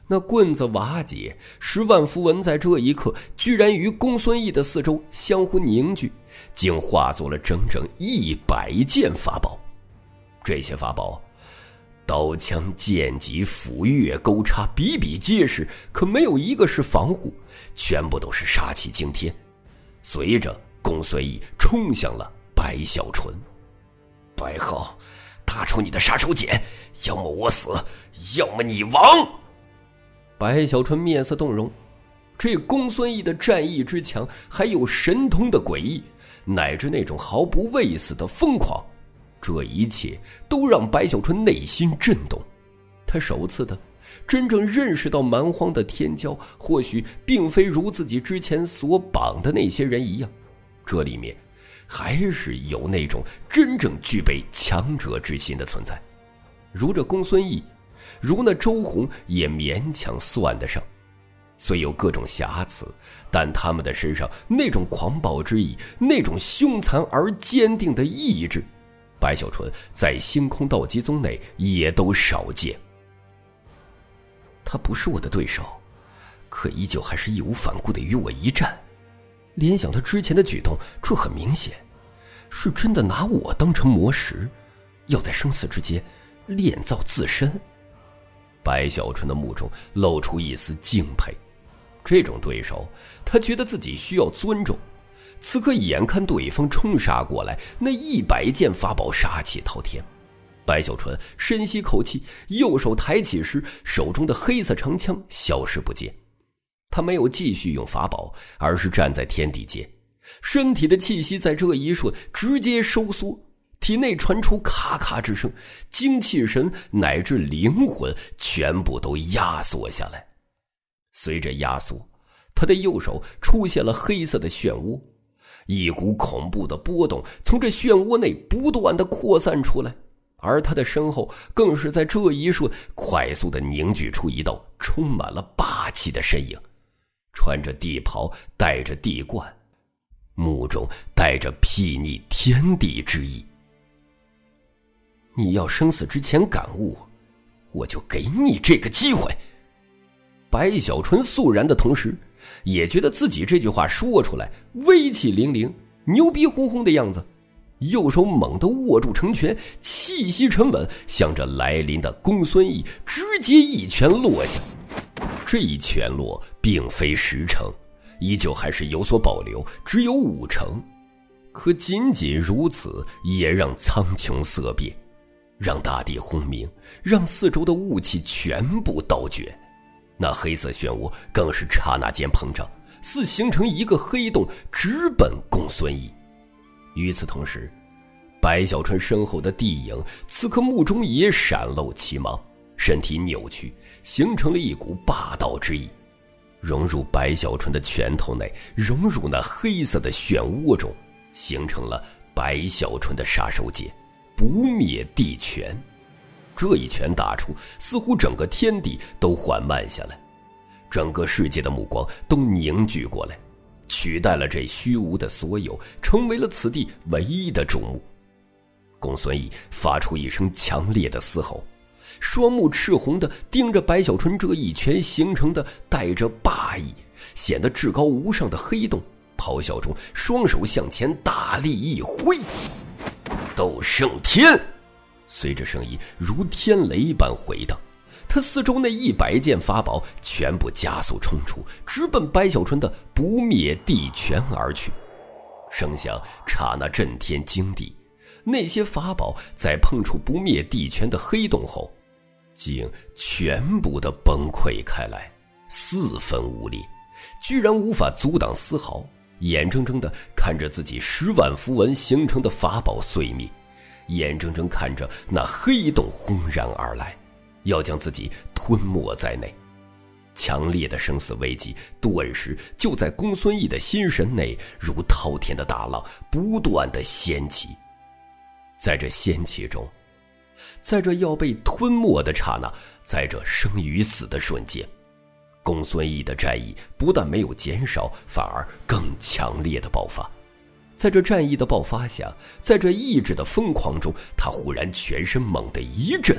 那棍子瓦解，10万符文在这一刻居然与公孙义的四周相互凝聚，竟化作了整整100件法宝。这些法宝刀枪剑戟斧钺钩叉比比皆是，可没有一个是防护，全部都是杀气惊天。随着公孙义冲向了白小纯。白浩，打出你的杀手锏，要么我死，要么你亡。白小纯面色动容，这公孙义的战意之强，还有神通的诡异，乃至那种毫不畏死的疯狂，这一切都让白小纯内心震动。他首次的真正认识到蛮荒的天骄或许并非如自己之前所绑的那些人一样，这里面还是有那种真正具备强者之心的存在。如这公孙义，如那周红也勉强算得上，虽有各种瑕疵，但他们的身上那种狂暴之意，那种凶残而坚定的意志，白小纯在星空道基宗内也都少见。他不是我的对手，可依旧还是义无反顾地与我一战。联想他之前的举动，这很明显是真的拿我当成魔石，要在生死之间炼造自身。白小纯的目中露出一丝敬佩，这种对手他觉得自己需要尊重。此刻眼看对方冲杀过来，那100件法宝杀气滔天，白小纯深吸口气，右手抬起时，手中的黑色长枪消失不见。他没有继续用法宝，而是站在天地间，身体的气息在这一瞬直接收缩，体内传出咔咔之声，精气神乃至灵魂全部都压缩下来。随着压缩，他的右手出现了黑色的漩涡，一股恐怖的波动从这漩涡内不断的扩散出来，而他的身后更是在这一瞬快速的凝聚出一道充满了霸气的身影，穿着地袍，戴着地冠，目中带着睥睨天地之意。你要生死之前感悟，我就给你这个机会。白小纯肃然的同时，也觉得自己这句话说出来威气凌凌，牛逼哄哄的样子，右手猛地握住成拳，气息沉稳，向着来临的公孙义直接一拳落下。这一拳落并非10成，依旧还是有所保留，只有5成。可仅仅如此，也让苍穹色变，让大地轰鸣，让四周的雾气全部倒卷。那黑色漩涡更是刹那间膨胀，似形成一个黑洞，直奔公孙义。与此同时，白小纯身后的地影此刻目中也闪露其芒，身体扭曲，形成了一股霸道之意，融入白小纯的拳头内，融入那黑色的漩涡中，形成了白小纯的杀手锏——不灭地拳。这一拳打出，似乎整个天地都缓慢下来，整个世界的目光都凝聚过来，取代了这虚无的所有，成为了此地唯一的瞩目。公孙义发出一声强烈的嘶吼，双目赤红地盯着白小纯这一拳形成的带着霸意，显得至高无上的黑洞，咆哮中双手向前大力一挥，斗圣天！随着声音如天雷般回荡，他四周那100件法宝全部加速冲出，直奔白小纯的不灭地拳而去。声响刹那震天惊地，那些法宝在碰触不灭地拳的黑洞后，竟全部的崩溃开来，四分五裂，居然无法阻挡丝毫，眼睁睁地看着自己10万符文形成的法宝碎灭，眼睁睁看着那黑洞轰然而来，要将自己吞没在内。强烈的生死危机顿时就在公孙义的心神内如滔天的大浪不断的掀起。在这掀起中，在这要被吞没的刹那，在这生与死的瞬间，公孙义的战意不但没有减少，反而更强烈的爆发。在这战意的爆发下，在这意志的疯狂中，他忽然全身猛地一震，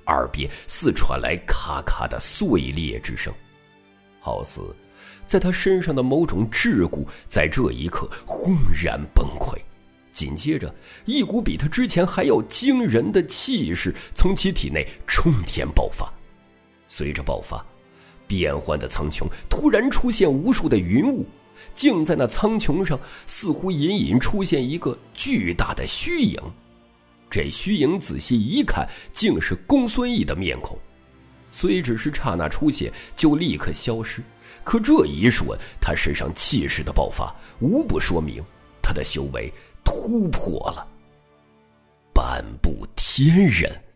耳边似传来咔咔的碎裂之声，好似在他身上的某种桎梏在这一刻轰然崩溃。紧接着，一股比他之前还要惊人的气势从其体内冲天爆发。随着爆发，变幻的苍穹突然出现无数的云雾，竟在那苍穹上似乎隐隐出现一个巨大的虚影。这虚影仔细一看，竟是公孙毅的面孔。虽只是刹那出现，就立刻消失，可这一瞬，他身上气势的爆发，无不说明他的修为突破了，半步天人。